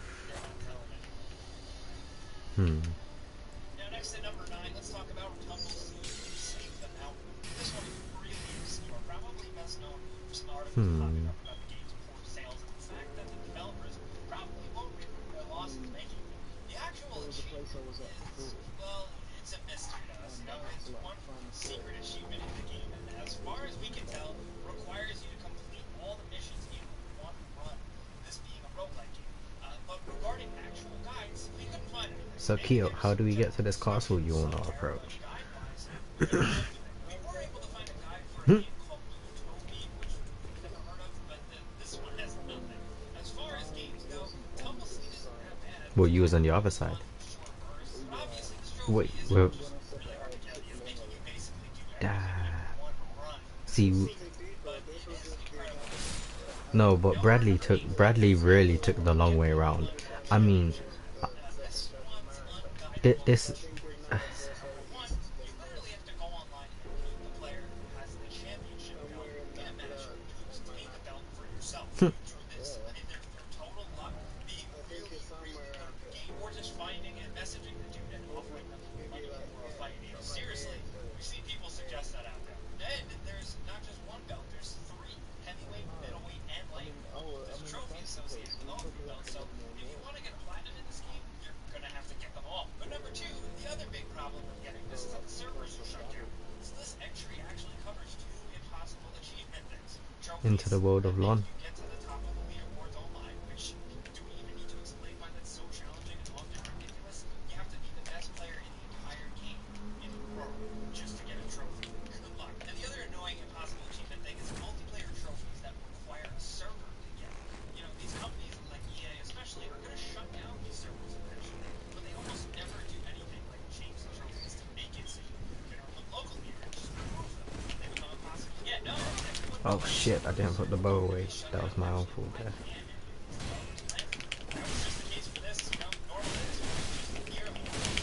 Hmm. Now, next at number nine, let's talk about Tumble Seed Save the Mountain. This one is really obscure, probably best known for some articles Hmm. popping up about the game's poor sales and the fact that the developers probably won't recoup their losses making it. The actual There was a place I achievement was at is, before. well, it's a mystery to us. You know, it's one secret achievement in the game, and as far as we can tell, requires you to complete all the missions in one run. This being a roguelike game. Uh, but regarding actual guides, we couldn't find anything. So Keo, how do we get to this castle you want to approach? We were able to find a guide for a game called Utopia, which we've never heard of, but the, this one has nothing. As far as games go, Tumbleseed isn't that bad. Well, you was on the other side. Short bursts, but obviously this trophy Wait, is well, just really hard to get, you, making you basically do everything ah, in one run. see, But it is incredible. no, but Bradley took Bradley really took the long way around. I mean, uh, This one's unguided. thi- this. One, you literally have to go online and recruit the player who has the championship belt in a match to take the belt for yourself. Through this, either through total luck, being really, really good at the game, or just finding and messaging the dude and offering them money for a fight. You know, seriously, we've seen people suggest that out there. And there's not just one belt, there's three: heavyweight, middleweight, and lightweight. There's a trophy associated with all three belts, so if you want to get a platinum in this game, you're gonna have to get them all. But number two, the other big problem with getting this is that the servers are shut down. So this entry actually covers two impossible achievement things. Trophies, Into the world of that make LON. you get to the top of the leaderboards online, which do we even need to explain why that's so challenging and often ridiculous? You have to be the best player in the entire game in the world just to get a trophy. Good luck. And the other annoying impossible achievement thing is multiplayer trophies that require a server to get. You know, these companies like E A especially are gonna shut down these servers eventually, but they almost never do anything like change the trophies to make it so you can put locally or just remove them. They become impossible to get. No, everyone Oh shit! I didn't put the bow away. That was my own fault there. that was just the case for this, you know, normally it's just yearly.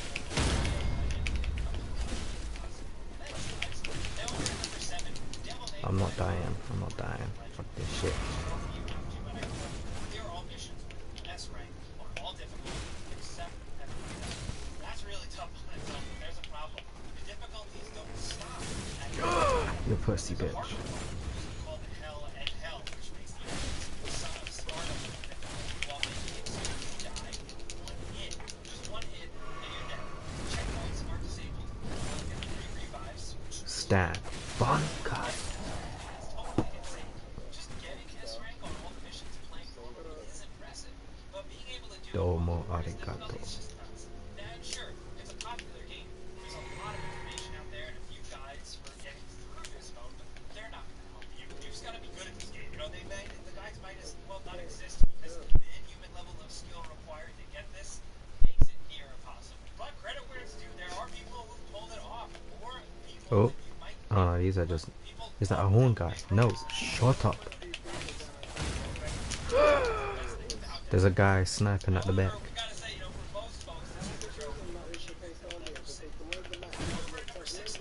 Now we're at number seven. Devil May I'm not dying. I'm not dying. Fuck this shit. Clear all missions with S rank on all difficulties except heavyweight. That's really tough on its own, but there's a problem. The difficulties don't stop at You pussy bitch. called Hell and Hell, which makes the enemies son of Sparta while making it so you die one hit. Just one hit and you're dead. Checkpoints are disabled. You only get three revives, which is Stat. Fun. God. totally insane. Just getting S rank on all the missions playing normally is impressive, but being able to do it Domo while there's arigato. difficulties is just nuts. And sure, it's a popular game. There's a lot of information out there and a few guides for getting through this mode, but they're not going to help you. You just got to be good at this game. You know, they might, the guides might as well not exist because the inhuman level of skill required to get this makes it near impossible. But credit where it's due, there are people who pulled it off, or people Oh. that you might Oh, these are just. people Is that a horn guy? No. Shut up. There's a guy sniping at the back. we gotta say, you know, for most folks, this is the trophy which is the number six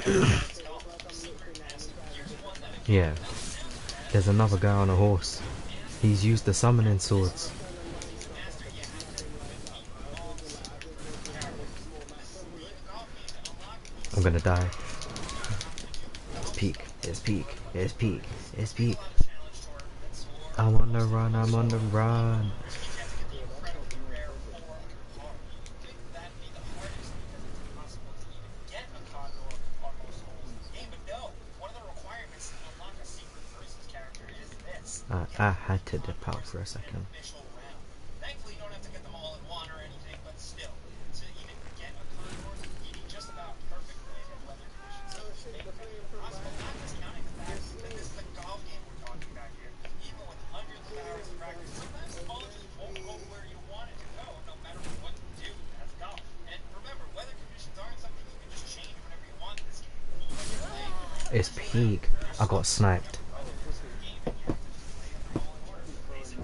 Here's one that Yeah. There's another guy on a horse. He's used the summoning swords. master you have to beat all the characters. This is the golf game to unlock these I'm gonna die. It's peak. It's peak. It's peak. It's peak. challenge tournaments or I'm on the run. I'm on the run. you get to get the incredibly rare four under par. You would think that'd be the hardest because it's impossible to even get a condor on most holes in this game, but no. One of the requirements to unlock a secret versus character is this. I, I had to dip out for a second. Official round. Thankfully, you don't have to get them all in one or anything, but still, to even get a condor, you need just about perfect wind and weather conditions. So it's make it impossible. Not discounting the fact that this is a golf game we're talking about here. Even with hundreds of hours of practice, sometimes the ball just won't go where you want it to go, no matter what you do as golf. And remember, weather conditions aren't something you can just change whenever you want in this game. When you're playing, It's peak. I got sniped.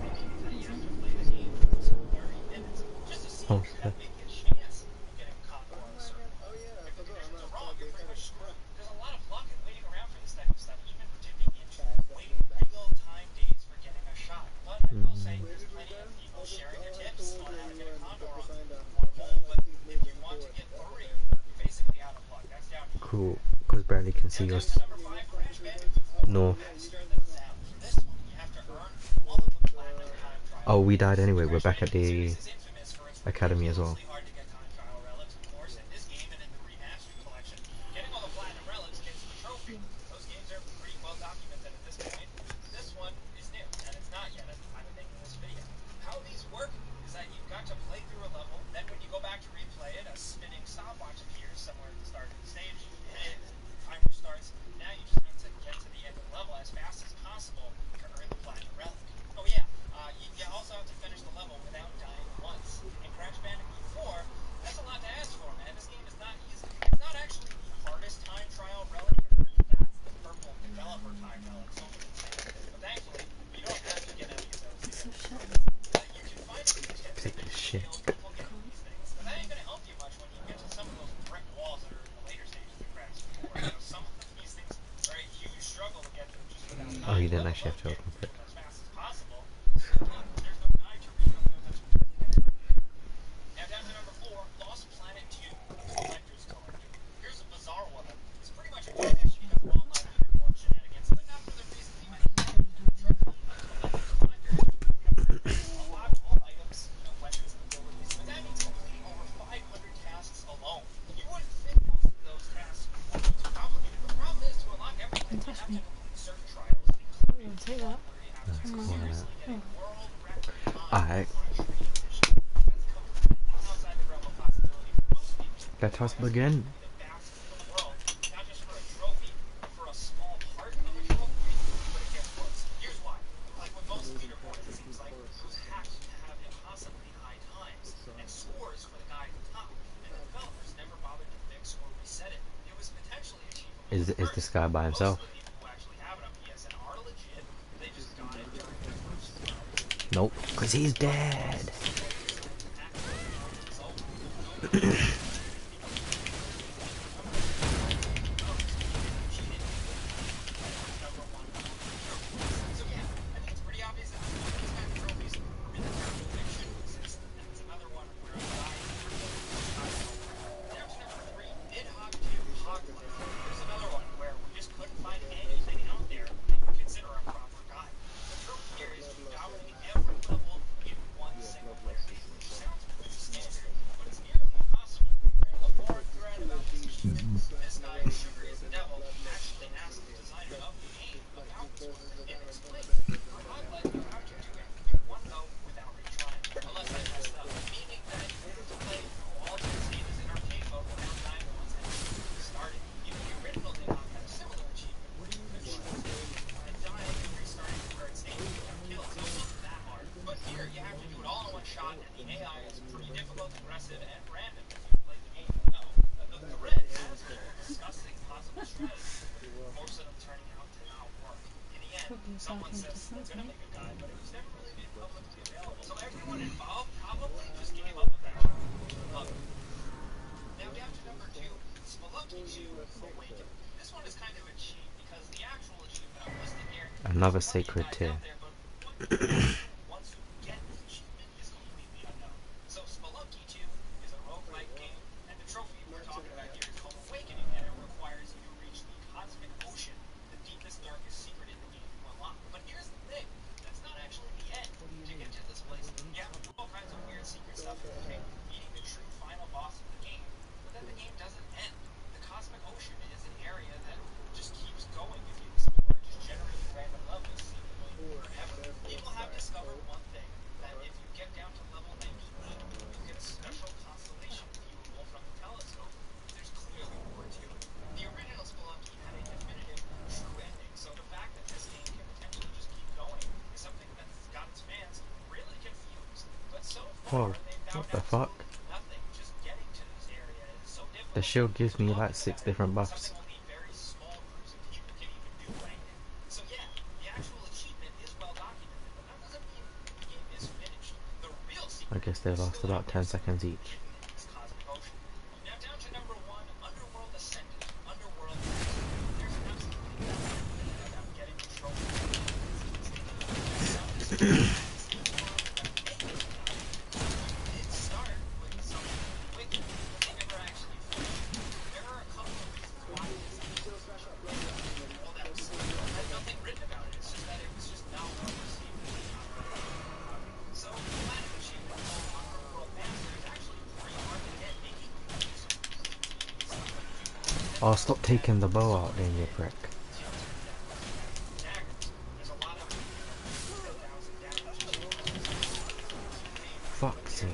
Oh, shit. Cool, because barely can see us. North. Oh, we died anyway. We're back at the academy as well. So shut Pick this shit. Oh, you didn't actually have to open it. Don't touch me. Oh, you want to take that? That's Come cool, on. innit? Oh. Alright. Let us begin. Is is this guy by himself? Nope, cause he's dead. Probably yourself into something. Another sacred tier. Whoa, what the fuck? The shield gives me like six different buffs. I guess they last about ten seconds each. Oh, stop taking the bow out then, you prick. Fuck's sake.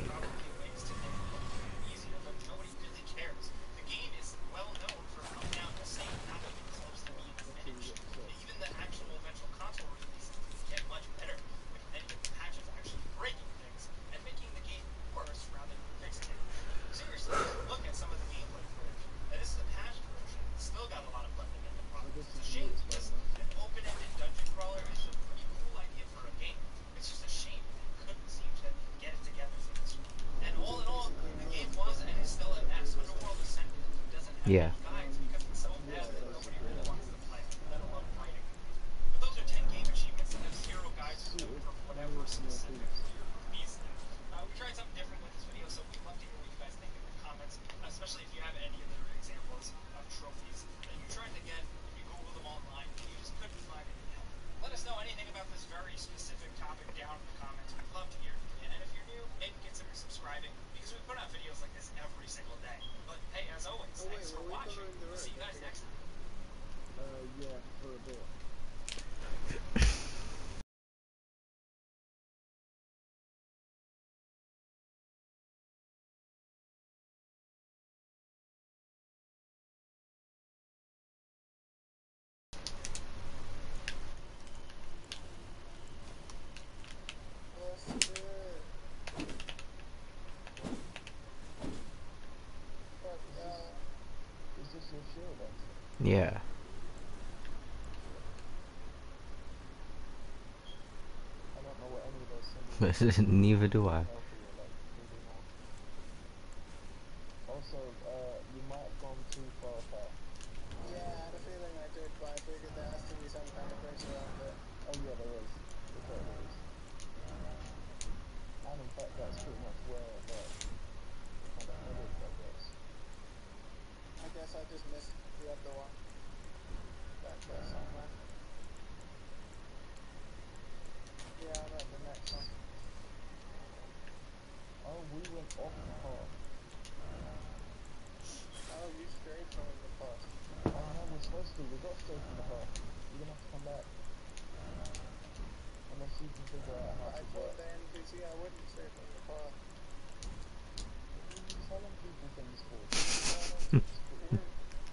Yeah. Uh, yeah, for a bit. What's good? Fuck y'all. Is this your shield, Anthony? Yeah. I don't know what any of those symbols Neither do I. healthy or like really not. Also, uh, you might have gone too far apart. Yeah, I had a feeling I did, but I figured there has to be some kind of bridge around it. Oh yeah, there is. There totally is. And in fact, that's pretty much where like we're kind of headed, I guess. I guess I just missed the other one. Back there somewhere. Yeah, I'm at the next one. Oh, we went off the path. Oh, you strayed from the path. Oh no, we're supposed to. We got straight from the path. You're gonna have to come back. Unless you can figure out how But I to told work. the N P C I wouldn't stray from the path. What are you telling people things for? Why don't you just put it?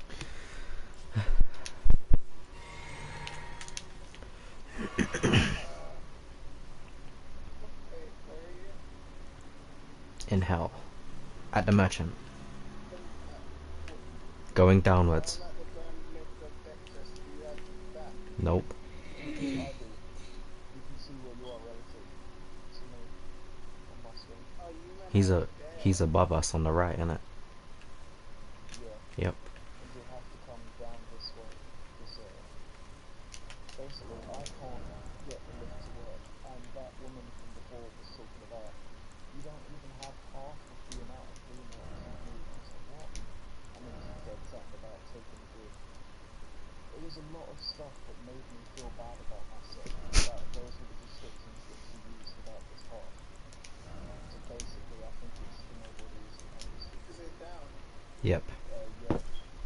Wait, where are you? In hell. At the merchant. In, uh, Going I'm downwards. at the burned lip of Vectus. Do you have that? Nope. I do. You can see where you are relative to me on my screen. Oh, you meant He's I a was dead. he's above us on the right, innit? Yeah. Yep. And you'll have to come down this way. This area. Basically, I can't get the lift to work, and that woman from before was talking about you don't even have half of the amount of green marks you need. And I was like, what? And then she said something about taking the grid. It was a lot of stuff that made me feel bad about myself. About those were the descriptions that she used about this path. So basically, I think it's for no good reason, obviously. Is it down? Yep. Uh, yeah.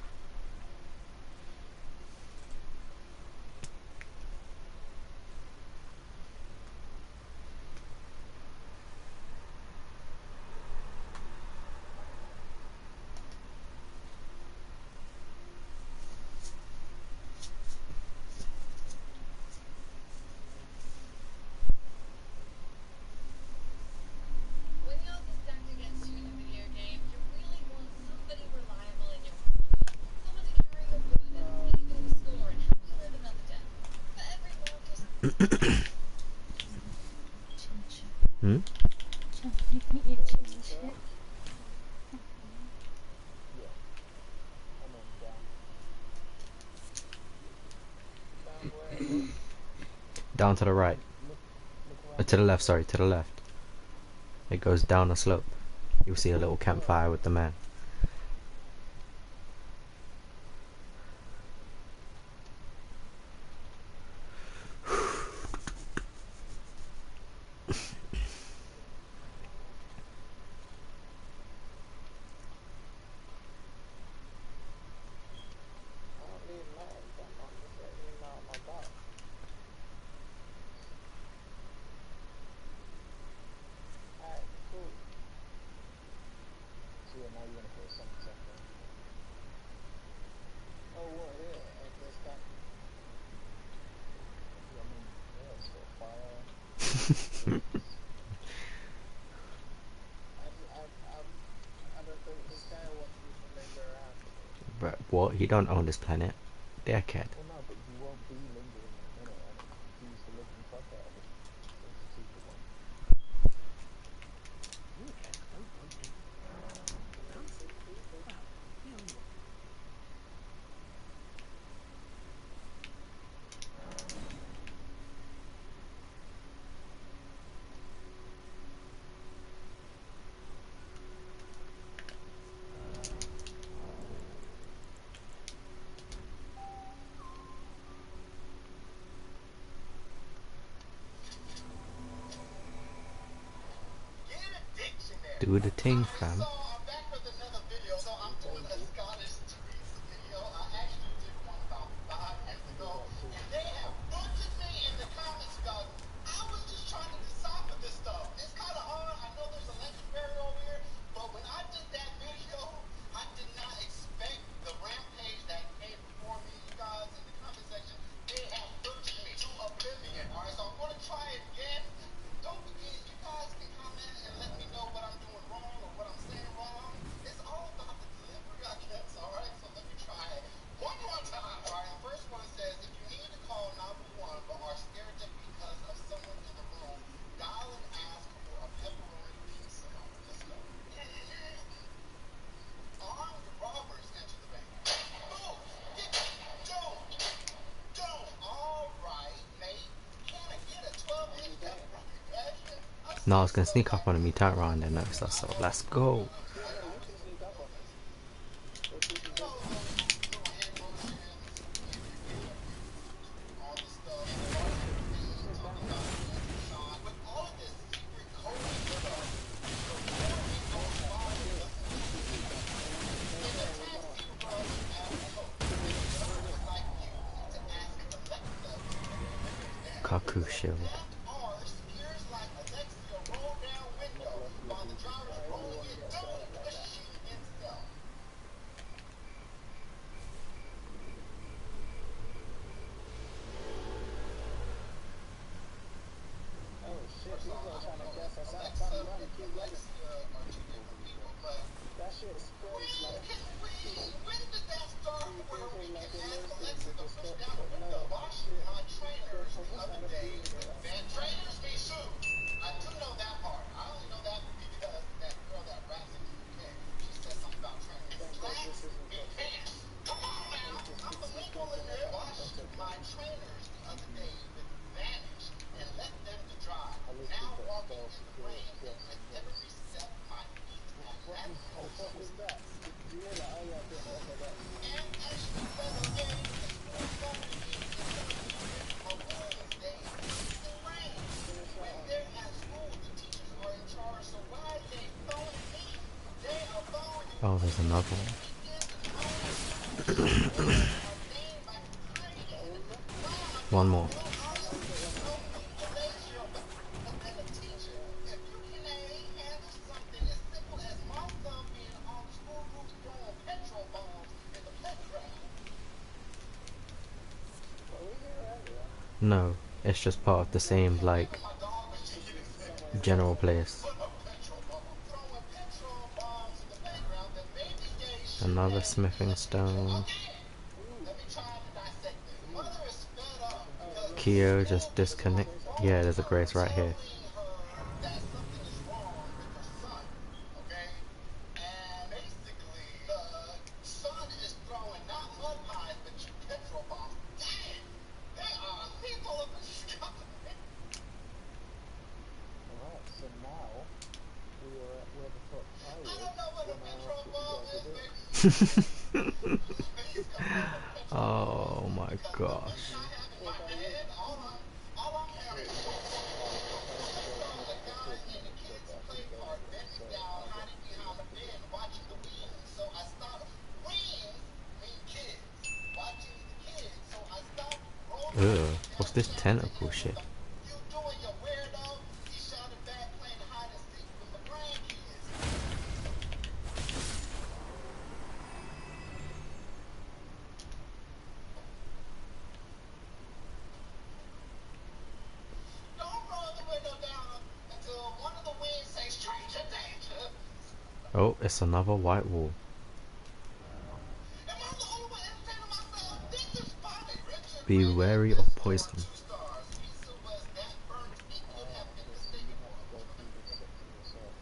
When the odds are stacked against you in a video game, you really want somebody reliable in your corner. Someone to carry your burden, even the score, and help you live another day. For every mark you Chin chip. Hmm? Chin, you can eat chin chip. Yeah. And then down. Down where? Down to the right. Look, look Uh, around. to the left, sorry, to the left. It goes down a slope. You'll see a little campfire with the man. here, now you want to put a Sonic Sector. Oh, what here? At this camp? Yeah, I mean, yeah, it's got fire. I, I, I, I don't think this guy wants me to linger around. But what? He don't own this planet. Dickhead. Well, no, but you won't be lingering in a minute, and it will confuse the living fuck out of it. So it's a two for one. Get a dictionary. Do the thing, fam. So I'm back with another video. So I'm doing a Scottish tweets video. I actually did one about five years ago, and they have butchered me in the comments about. I was just trying to decipher this stuff. It's kind of hard. I know there's a legendary over here, but when I did that video, I did not expect the rampage that came before me. You guys in the comment section, they have butchered me to oblivion. All right, so I'm gonna try it again. Don't forget, you guys can comment and let me know what I'm doing wrong or what I'm saying wrong. It's all about the delivery, I guess. All right, so let me try it one more time. All right, the first one says, if you need to call nine one one but are scared to because of someone in the room, dial and ask for a pepperoni pizza. Let's go. Armed robbers enter the bank. Move! Get Joe! Joe! All right, mate. Can I get a twelve inch pepperoni? No, I was gonna sneak up on him. He turned around and noticed us. So let's go. Yeah, no, you can sneak up on us. Go see some good. Kaku shield. Oh shit, these are trying to guess us out. Stop running, keep running. That shit spreads like... When did that start where we can ask Alexa to push But down the no, window? Washing my trainers the from other inside day of the with bad trainers be sued. I do know that part. I only know that because that girl that raps in the U K, she said something about trainers. Class be pants. Come on now, I'm the legal in there. Washed my trainers the other day with Vanish and let them to dry. Now walking in the rain and with every step my feet have that What the fuck is that? Do you hear that? Oh yeah, I did. Okay, that. and actually fellow games is more fun to me than the music of Women's Day in the rain. When they're at school, the teachers are in charge, so why are they throwing me? They are throwing you. Oh, there's another one. One more. No, it's just part of the same, like, general place. Another smithing stone. Kyo just disconnect. Yeah, there's a grace right here. Alright, so now we are at where the top tower is. When I ask you to go to Oh my gosh. Ugh, what's this tentacle shit? Oh, it's another white wall. Am I the only one entertaining myself? This is funny, Richard. Be Rated wary this of score poison. two stars. Lisa was that burnt it could Ah, have been okay, so you have to go despicable. through this section yourself.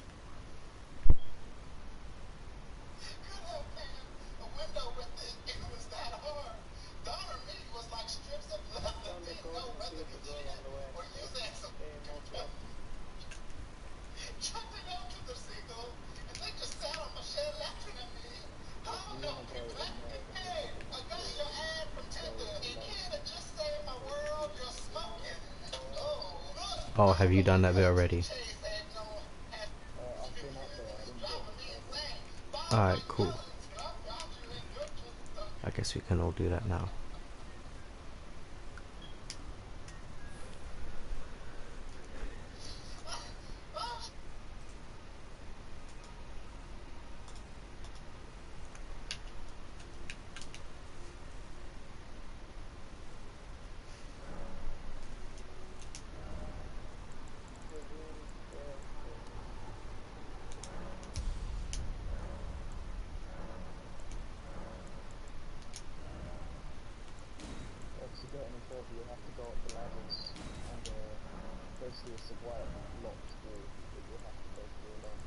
Could have been a window with it. It was that hard. Donner me was like strips of leather. Found the Didn't know golden whether tube to as eat well on it the way. or use it as a Getting more stuff. jumping up to the seagull, and they just sat on my shed laughing at me. How You don't wanna go you in like there it? in the Hey, fucking I got door. your ad from Tinder. Go You like- kid that just saved my world. You're smoking. Oh, look. Oh, have you done that bit already? Chase had no had Uh, I've been up there, I didn't get driving me any further. insane. Bob Alright, my cool. feelings. I found you in your truth. I guess we can all do that now. Uh, to get any further, you have to go up the ladders, and uh, basically it's a white locked door that you'll have to go through alone.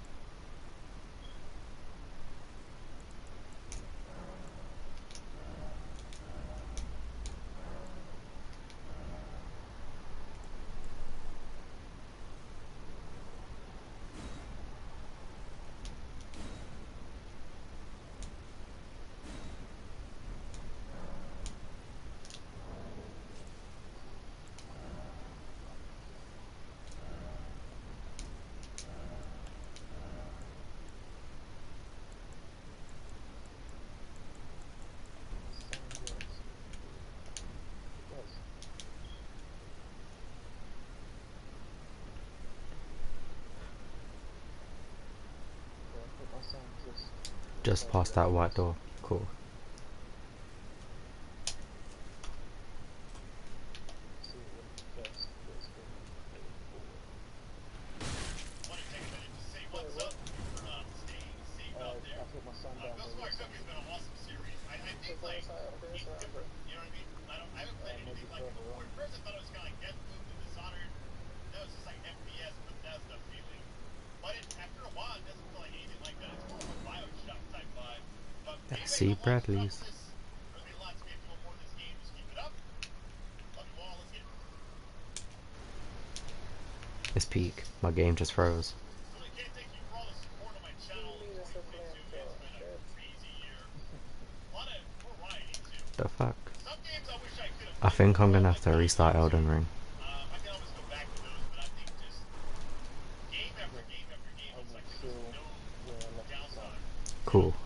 Sound works. It does. So I put my sound just Just past that white door. Cool. see it when it first gets going forward. Want to take a minute to say what's up? Uh, staying safe Uh, out there. I put my sound Uh, down Ghost there. Wire Cookie has been an awesome series. I, I think Check like us out, check us it's out. different. You know what I mean? I don't. I haven't played Uh, anything maybe like it further before. on. At first, I thought it was kind of like Deathloop and Dishonored. That was just like F P S, but that's the feeling. But it, after a while, it doesn't feel like anything like that. It's more of a Bioshock type vibe. But I anyway, see I'm on Bradley's. Metropolis. There's been a lot to get more in this game. Just keep it up. Love you all. Let's get it. It's peak. My game just froze. So I can't thank you for all the support on my channel. Give me the twenty twenty-two supplement, has been a shit. crazy year. A lot of variety too. The fuck? Some games I wish I could have I played think I'm more, gonna like have to restart Elden Ring. Um, I can always go back to those, but I think just game after game after game, I it's will like kill there's no where I left the downside. sound. Cool.